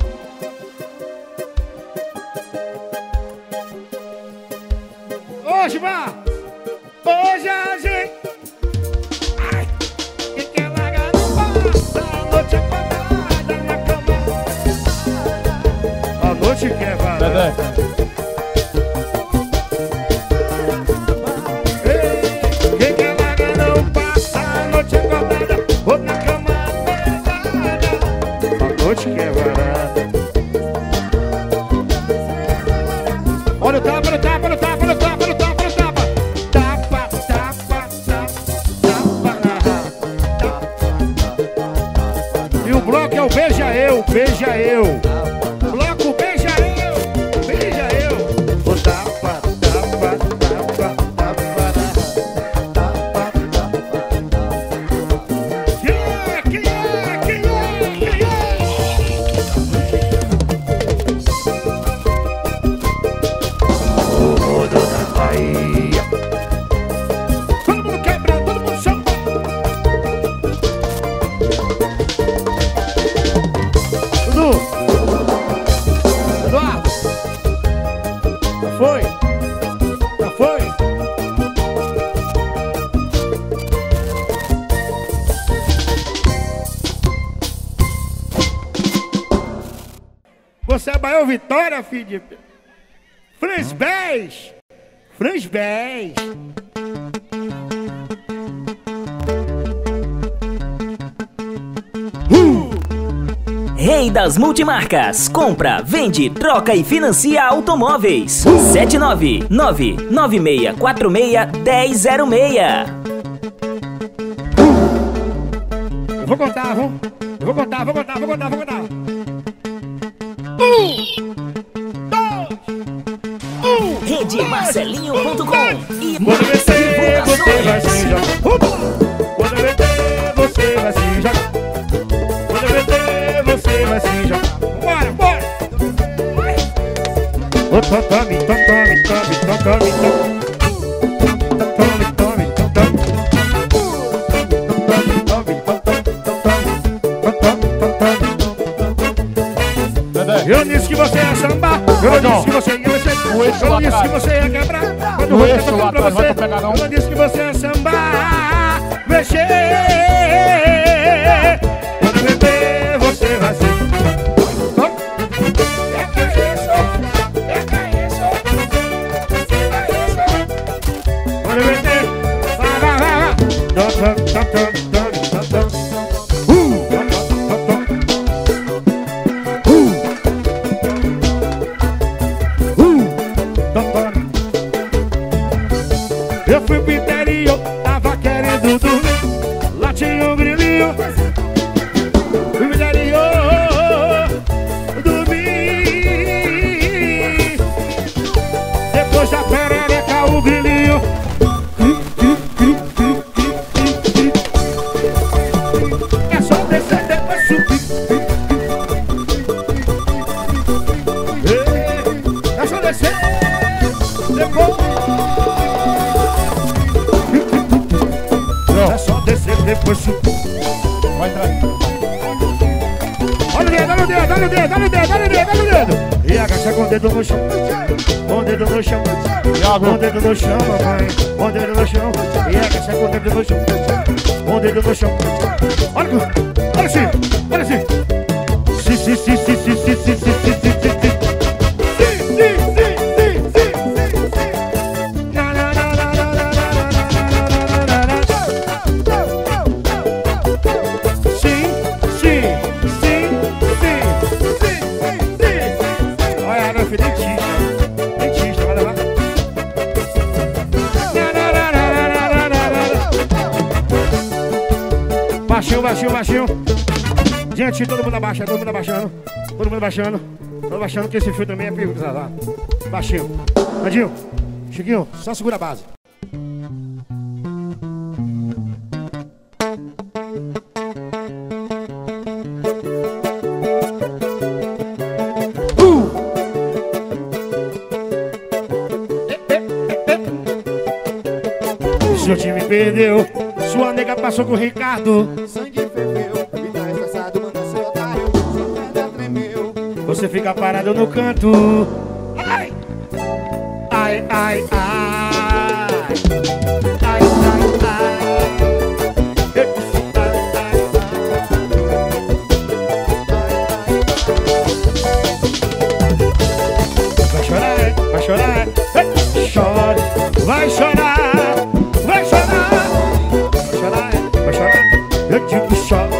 Speaker 2: Hoje, vá. Hoje a gente. Ai, que ela não passa a noite acordada na cama. A noite que é varada. Olha o tapa, olha o tapa, olha o tapa, olha o tapa, olha o tapa, olha o tapa. Tapa, tapa, tapa, tapa. E o bloco é o beija eu, beija eu. Bloco beija eu, beija eu. O tapa, tapa, tapa, tapa, tapa. Quem é, quem é, quem é, quem é? Todo mundo quebra, todo mundo chama. Dudu, Eduardo, já foi? Já foi? Você é Baião Vitória, filho de... Fransbés! Fransbés!
Speaker 1: Rei das multimarcas. Compra, vende, troca e financia automóveis. 79996461006.
Speaker 2: Eu vou contar, vou contar.
Speaker 1: RedeMarcelinho.com e
Speaker 2: Quando vencer, você vai se jogar. Quando vencer, você vai se jogar. Quando vencer, você vai se jogar. Bora, bora! Tome, tome, tome, tome, tome, eu disse que você ia sambar, eu disse que você ia mexer, eu disse que você ia quebrar, quando eu vou tocar pra você, eu disse que você ia sambar, mexer, quando eu beber você vai ser. Quando eu beber, vai, vai, vai, eu fui pro interior, tava querendo dormir. Lá tinha um grilinho. Fui pro interior, dormi. Depois da perereca o grilinho. É só descer, depois subir. É só descer, depois. É só descer, depois subir. Vai entrar. Olha o dedo, olha o dedo, olha o dedo, olha o dedo, olha o dedo, olha o dedo. E agacha com o dedo no chão. Com o dedo no chão. Com o dedo no chão, mamãe. Com o dedo no chão. E agacha com o dedo no chão. Com o dedo no chão. Olha, olha assim, olha assim. Sim, sim, sim, sim, sim, sim, sim, sim, sim, sim, sim. Dentista, Baixinho, baixinho, baixinho. Gente, todo mundo abaixa, todo mundo abaixando. Todo mundo abaixando. Tô abaixando que esse fio também é perigoso. Lá. Baixinho. Andinho, Chiquinho, só segura a base. Seu time perdeu, sua nega passou com o Ricardo.
Speaker 4: Sangue ferveu, e tá estressado, manda seu otário. Sua perna tremeu.
Speaker 2: Você fica parado no canto. Ai, ai, ai, ai. Ai, ai, ai. Vai chorar, vai chorar. Chore, vai chorar. Vai chorar, vai chorar, vai chorar. Eu digo chora.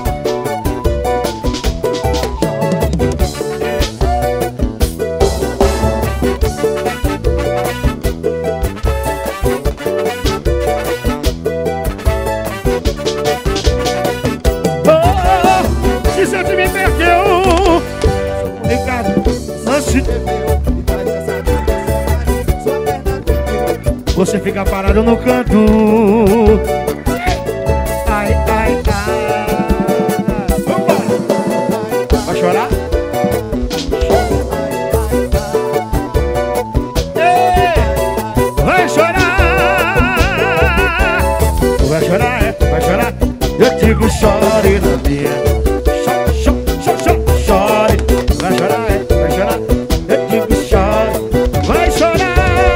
Speaker 2: Oh, se você me perdeu, Ricardo, lance. Você fica parado no canto. Ai, ai, ai. Vambora. Vai chorar? Ei, vai chorar. Vai chorar, é? Vai chorar? Eu digo chore na minha. Chore. Vai chorar, é? Vai chorar? Eu digo chore. Vai chorar.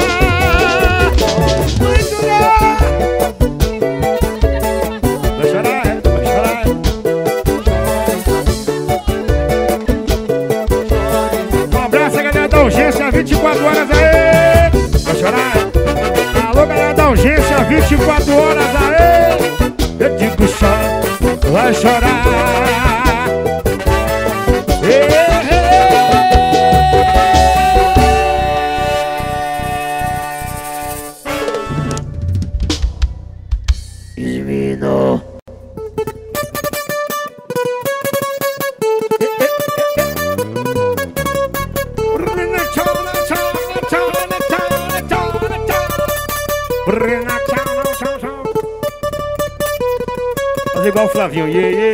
Speaker 2: Um abraço a galera da urgência 24 horas aí. Vai chorar? Alô galera da urgência 24 horas aí. Eu digo chora, vai chorar. Divino. Fazer igual o Flavinho.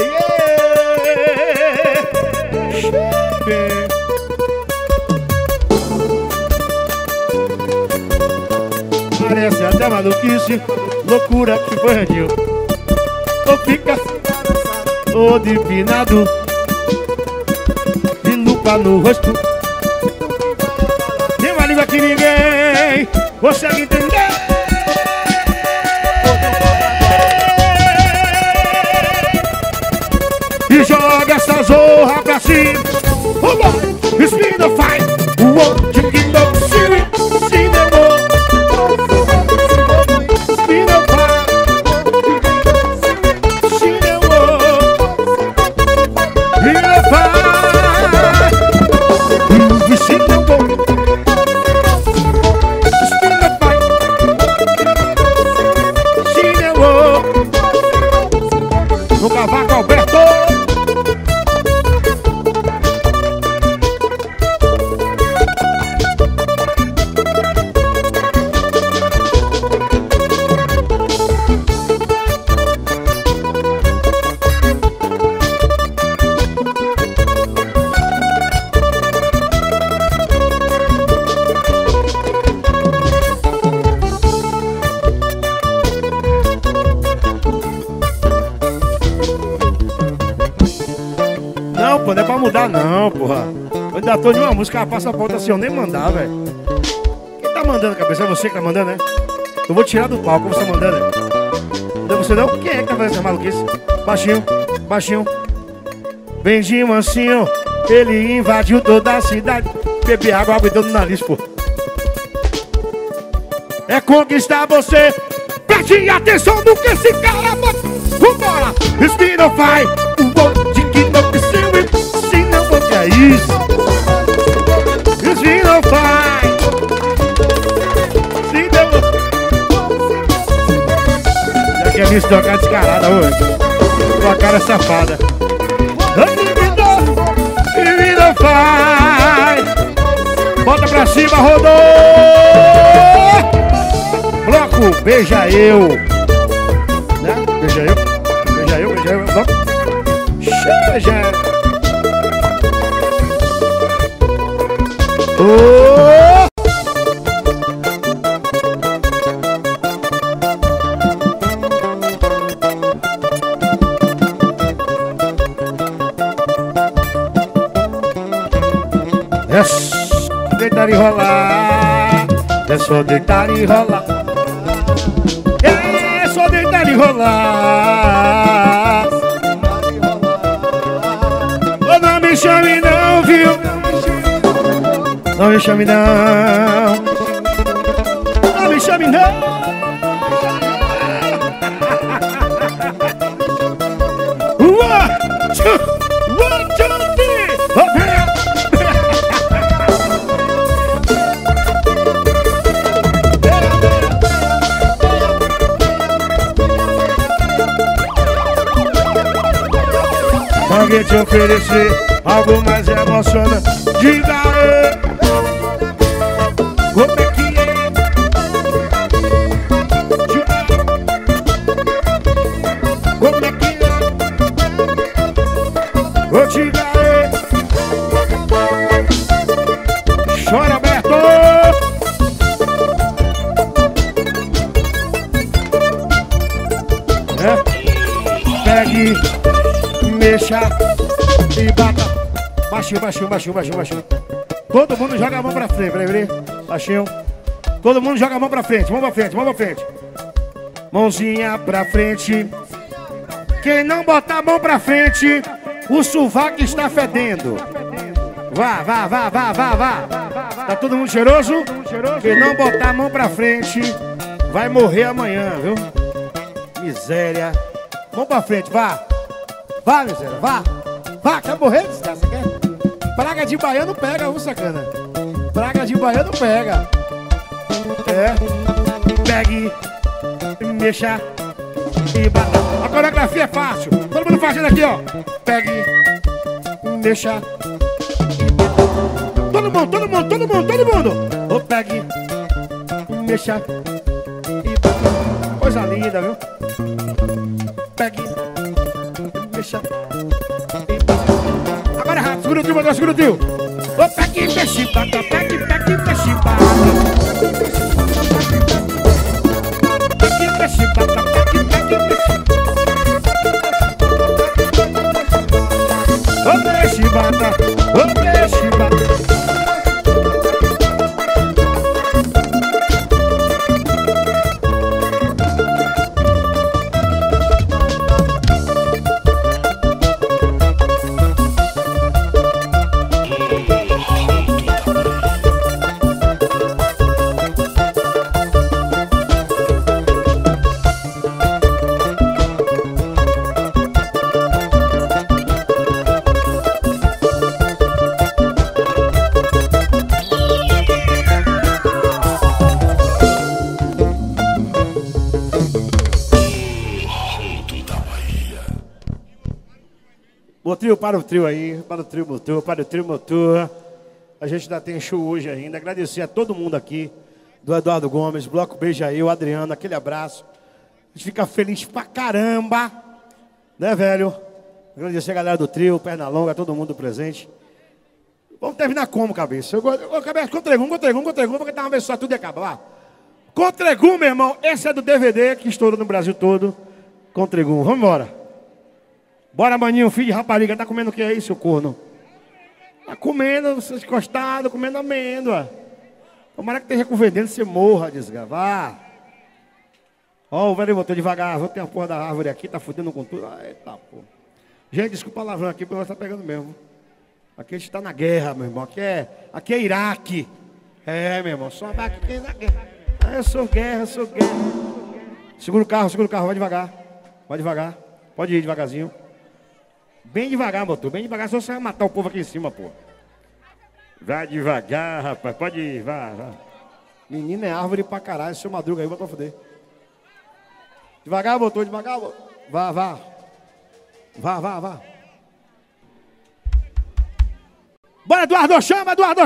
Speaker 2: Parece até maluquice, loucura que foi Randinho. Ou fica todo empinado, de lupa no rosto. Tem uma língua que ninguém consegue entender. E joga essa zorra pra cima. Spin the fight. Won't you keep up serious? See the war. Spin the fight. See the war. Spin the fight. You see the war. Spin the fight. See the war. No cavaco Alberto. Não, pô, não é pra mudar não, porra. Eu ainda tô de uma música, ela passa a ponta assim, eu nem mandar, velho. Quem tá mandando, cabeça? É você que tá mandando, né? Eu vou tirar do palco, você tá mandando, né? Não é você não? Quem é que tá fazendo essa maluquice? Baixinho, baixinho. Bem de mansinho, ele invadiu toda a cidade. Beber água, abriu no nariz, pô. É conquistar você. Preste atenção no que esse cara bota. Vambora! Spin or fight. O bom de que não precisa. Se não for que é isso. Spin or fight. Se não. Já quer me estocar descarada hoje. Sua cara safada. Que vida faz. Bota pra cima, rodou. Bloco, beija eu. Né? Beija eu. Beija eu, beija eu. Bloco. Beija eu. Oh! É só deitar e rolar. É só deitar e rolar. É só deitar e rolar. Oh, não me chame não, viu? Não me chame não. Não me chame não. One, two, three. Alguém te oferecer algo mais emocionante. Diga aí. Como é que é? Como é que é? Vou te dar aí. Chora, Alberto. É? Pegue, mexa e bata. Baixinho, baixinho, baixinho, baixinho, baixinho. Todo mundo joga a mão pra frente, peraí. Baixinho. Todo mundo joga a mão pra frente, mão pra frente, mão pra frente. Mãozinha pra frente. Quem não botar a mão pra frente, o sovaco está fedendo. Vá, vá, vá, vá, vá, vá. Tá todo mundo cheiroso? Quem não botar a mão pra frente, vai morrer amanhã, viu? Miséria. Mão pra frente, vá. Vá, miséria, vá. Vá, quer morrer, desgraça, quer? Praga de baiano pega, viu, sacana? Praga de baiano pega. É. Pegue, mexa e bata. A coreografia é fácil. Todo mundo fazendo aqui, ó. Pegue, mexa e bata. Todo mundo, todo mundo, todo mundo, todo mundo. Ô, pegue, mexa e bata. Coisa linda, viu? Pegue, mexa e bata. Agora rápido, segura o tio, agora segura o tio. Ô, pegue, mexa e bata. Pegue, pegue, mexa e bata. Chibata, ô chibata. Para o trio aí, para o trio motor, para o trio motor. A gente ainda tem show hoje ainda. Agradecer a todo mundo aqui, do Eduardo Gomes, Bloco Beija Eu, Adriano, aquele abraço. A gente fica feliz pra caramba, né, velho? Agradecer a galera do trio, Pernalonga, todo mundo presente. Vamos terminar como, cabeça? Cabeça, Contregum, porque tá uma vez só, tudo ia acabar. Contregum, meu irmão, esse é do DVD que estourou no Brasil todo. Contregum, vamos embora. Bora, maninho, filho de rapariga, tá comendo o que aí, seu corno? Tá comendo, encostado, comendo amêndoa. Tomara que esteja com veneno, você morra, desgravar. Ó, o velho voltou devagar, vou ter uma porra da árvore aqui, tá fudendo com tudo. Eita, porra. Gente, desculpa a palavrão aqui, porque nós tá pegando mesmo. Aqui a gente tá na guerra, meu irmão, aqui é Iraque. É, meu irmão, só aqui na guerra. Ah, eu sou guerra. Segura o carro, vai devagar. Vai devagar, pode ir devagarzinho. Bem devagar, motor, bem devagar, só você vai matar o povo aqui em cima, pô. Vai devagar, rapaz, pode ir, vá. Menina é árvore pra caralho, seu Madruga aí, vai pra fuder. Devagar, motor, devagar, vá. Vá. Bora, Eduardo, chama, Eduardo.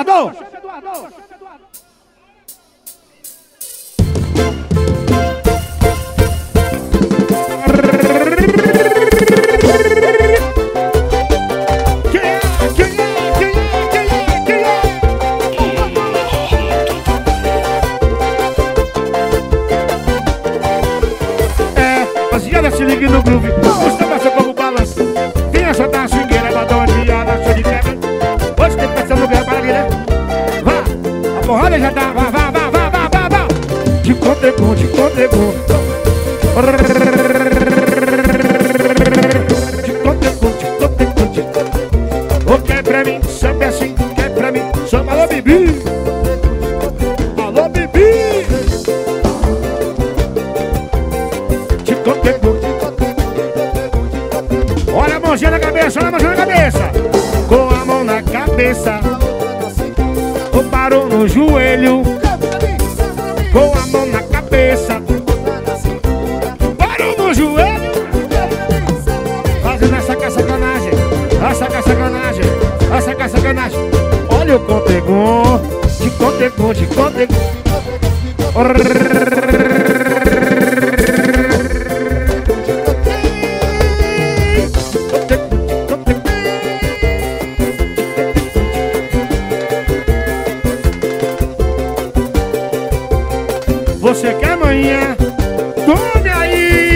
Speaker 5: Se ligue no groove, o samba seu corpo balança. Vinha soltar a swingueira, vai dar uma diada, show de quebra. Hoje tem pressão no ganho para aqui, né? Vá, a porrada já tá, vá. De contegum. Ô, quer pra mim, samba assim, quer pra mim, samba, alô, Bibi. Alô, Bibi. De contegum. Olha a mãozinha na cabeça, com a mão na cabeça, o parou no joelho. Com a mão na cabeça, parou no joelho. Fazendo essa sacanagem. Olha o contegum, de contegum. Você quer manhã? Tome aí!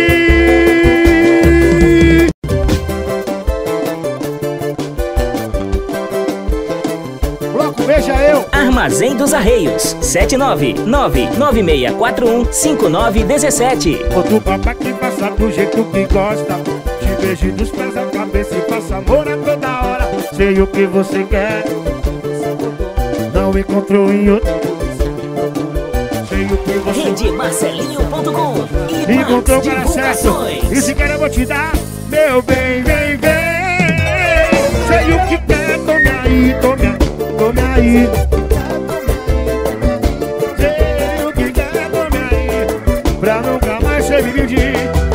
Speaker 2: Bloco Beija Eu.
Speaker 1: Armazém dos Arreios, 79996415917.
Speaker 5: Outro papai que passa do jeito que gosta, te beijo dos pés à cabeça e faça amor a toda hora. Sei o que você quer, não encontrou em outro.
Speaker 1: RedeMarcelinho.com e
Speaker 5: encontrou o
Speaker 1: mais
Speaker 5: cara certo.
Speaker 1: divulgações.
Speaker 5: E se quer eu vou te dar, meu bem, vem. Sei o que quer, tome aí. Sei o que quer, tome aí, pra nunca mais ser dividir.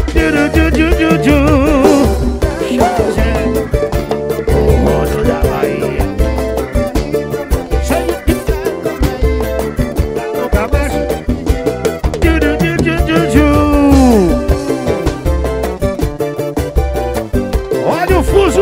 Speaker 5: O mundo da Bahia. Sei o que quer, tome aí, pra nunca mais. Olha o fuso,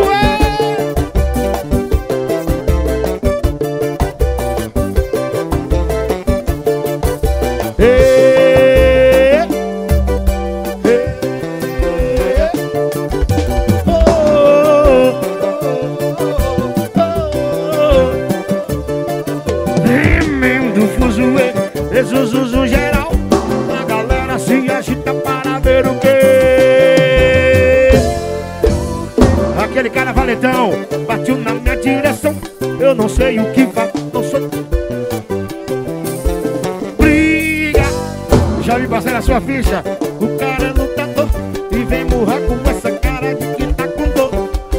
Speaker 5: tremendo fuso, Zuzu geral. A galera se agita para ver o quê? Aquele cara valetão partiu na minha direção. Eu não sei o que faz, não sou briga. Já me passei na sua ficha. O cara é lutador e vem murrar com essa cara de que tá com dor.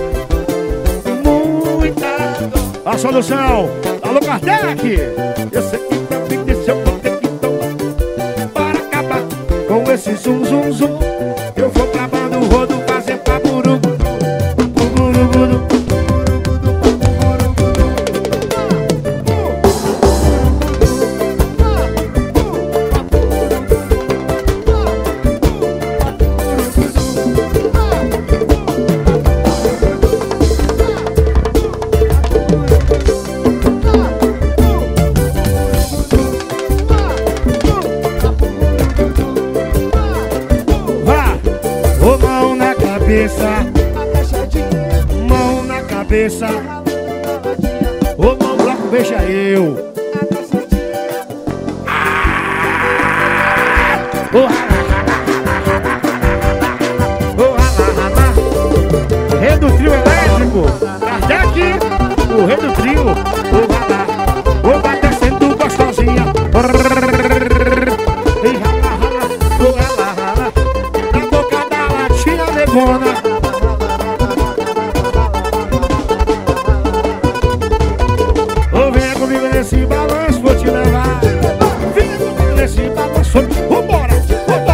Speaker 5: Muita dor. A solução, alô Kardec. Eu sei que pra mim desse eu vou ter que tomar para acabar com esse zum. Eu vou travando o rodo, fazer papuru. Mão na cabeça, ô mão bloco, beija eu. Rei do trio elétrico, Kardec, o rei do trio. Vou bater sendo gostosinha. Na boca da latinha negona. Nesse balanço vou te levar. Vem nesse balanço, vambora.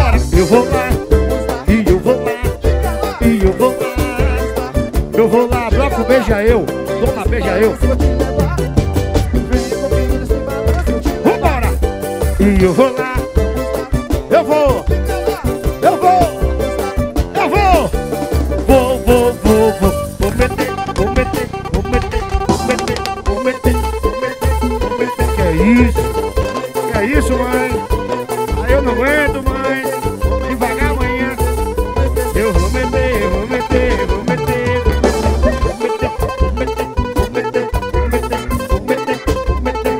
Speaker 5: E eu vou lá. Eu vou. Eu vou. Eu vou. Vou meter. Vou meter. Vou meter. Vou meter. Vou meter. Vou meter. Vou meter. Que é isso? Que é isso, mãe? Aí eu não aguento, mãe. Devagar amanhã. Eu vou meter. Eu vou meter. Vou meter. Vou meter. Vou meter. Vou meter. Vou meter. Vou meter. Vou meter.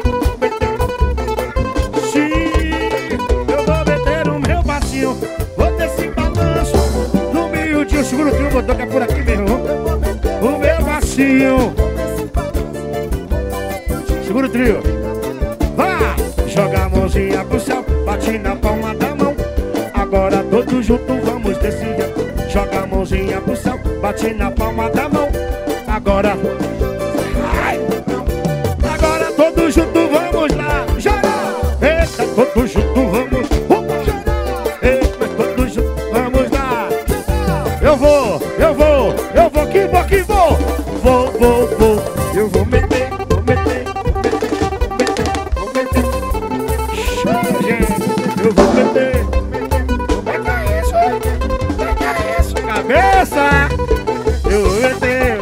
Speaker 5: Sim, eu vou meter o meu passinho. Vou ter esse balanço no miudinho. Segura o trio, botou que é por aqui mesmo. O meu passinho. Segura o trio. Vai! Joga a mãozinha pro céu, bate na palma da mão. Agora todos juntos vamos desse jeito. Joga a mãozinha pro céu, bate na palma da mão. Agora. Ai. Agora todos juntos vamos lá. Joga! Eita, todos juntos vamos. Eita, todos juntos vamos lá. Eu vou, que vou, que vou. Vou. Eu vou meter, vou meter. Vou meter. Chama, gente. Eu vou meter. Como é isso? Como é isso? Cabeça! Eu vou meter.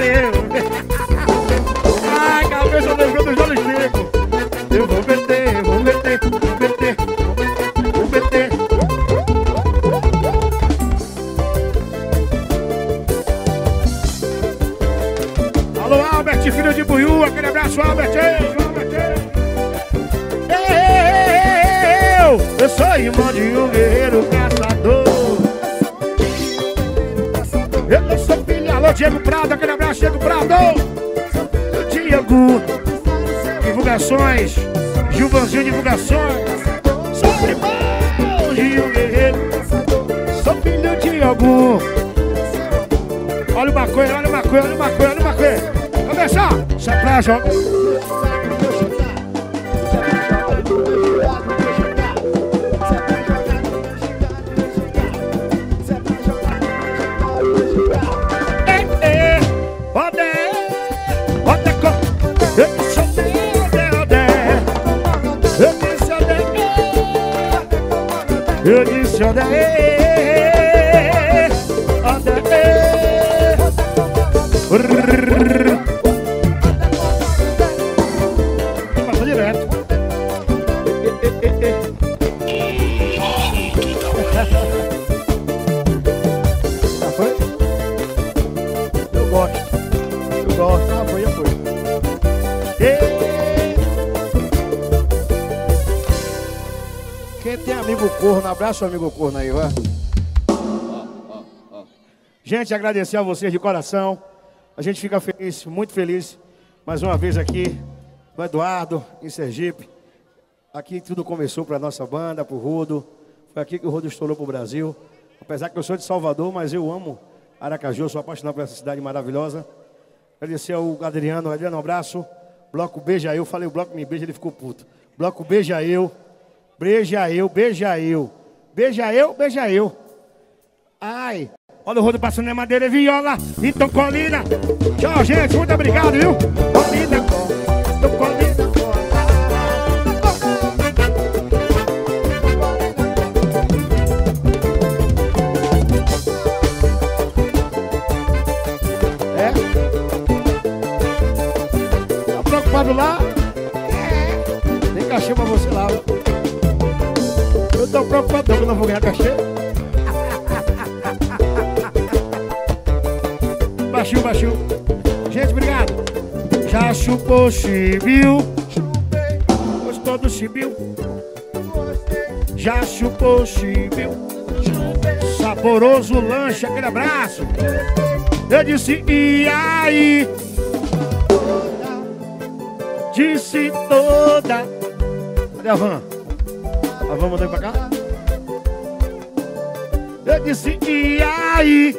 Speaker 5: Ai, cabeça, eu levando os olhos secos. Eu vou meter. Alô, Albert, filho de Buiú, aquele abraço, Albert. Eu sou irmão de um guerreiro caçador. Eu sou filho, alô, Diego Prado, aquele abraço, Diego Prado. Diego, divulgações, Gilvanzinho, divulgações. Sou irmão de um guerreiro, sou filho de algum. Olha o maconha, olha o maconha, olha o maconha, olha o maconha. Começa, se é pra jogar. Eu disse onde é? Passa direto. Já foi? Eu gosto. Já foi. Quem tem amigo corno, abraça o amigo corno aí, vai. Gente, agradecer a vocês de coração. A gente fica feliz, muito feliz, mais uma vez aqui no Eduardo, em Sergipe. Aqui tudo começou para a nossa banda, para o Rodo. Foi aqui que o Rodo estourou para o Brasil. Apesar que eu sou de Salvador, mas eu amo Aracaju, eu sou apaixonado por essa cidade maravilhosa. Agradecer ao Adriano, um abraço. Bloco Beija Eu, falei o bloco me beija, ele ficou puto. Bloco Beija Eu. Beija eu. Ai, olha o Rodo passando na madeira e viola. Então colina. Tchau, gente, muito obrigado, viu? Colina, colina. Tá preocupado lá? Tem cachê pra você lá. Eu tô preocupado que eu não vou ganhar cachê. Baixinho. Gente, obrigado. Já chupou chibiu? Gostou do chibiu? Já chupou chibiu? Saboroso lanche, aquele abraço. Eu disse, e aí? Disse toda. Cadê a van? A van mandou pra cá? Eu disse, e aí?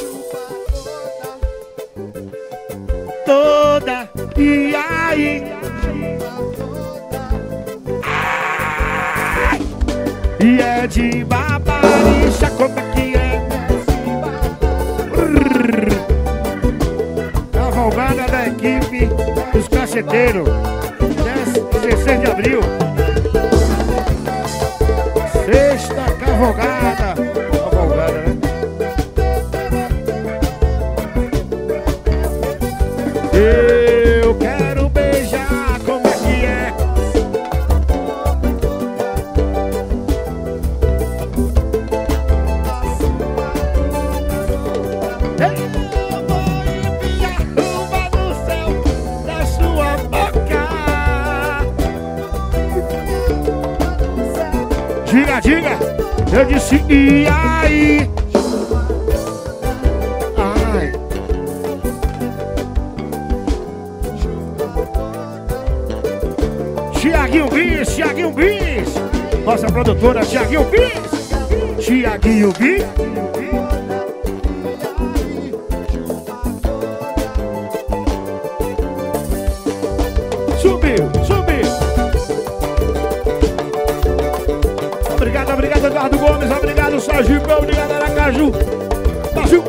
Speaker 5: Toda, e aí? Ai, e é de babaricha, como é que é? Cavalgada da equipe dos caceteiros, 16 de abril.
Speaker 2: folgada, né? Eu quero beijar, como é que é? Eu vou enviar uma no céu da sua boca. Diga, diga, eu disse e aí? Ai. Tiaguinho Bis, nossa produtora Tiaguinho Bis, Tiaguinho Bis. Subiu. Obrigado Eduardo Gomes, obrigado Sergipe, obrigado Aracaju. Brasil.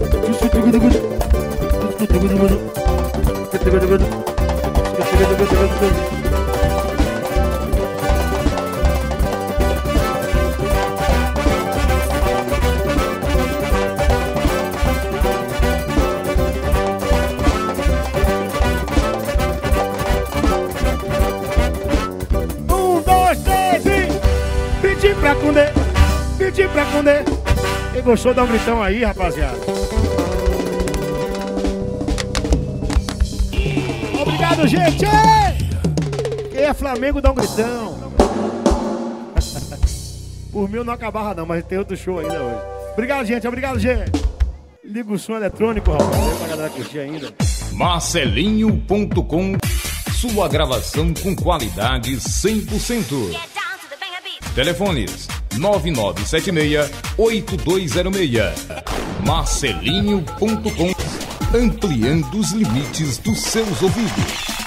Speaker 2: Pedi pra comer. Quem gostou, dá um gritão aí, rapaziada. Obrigado, gente. Quem é Flamengo, dá um gritão. Por mim eu não acabava não, mas tem outro show ainda hoje. Obrigado, gente. Liga o som eletrônico, rapaz. Pra galera curtir ainda.
Speaker 7: Marcelinho.com. Sua gravação com qualidade 100%. Telefones 9976-8206. Marcelinho.com. Ampliando os limites dos seus ouvidos.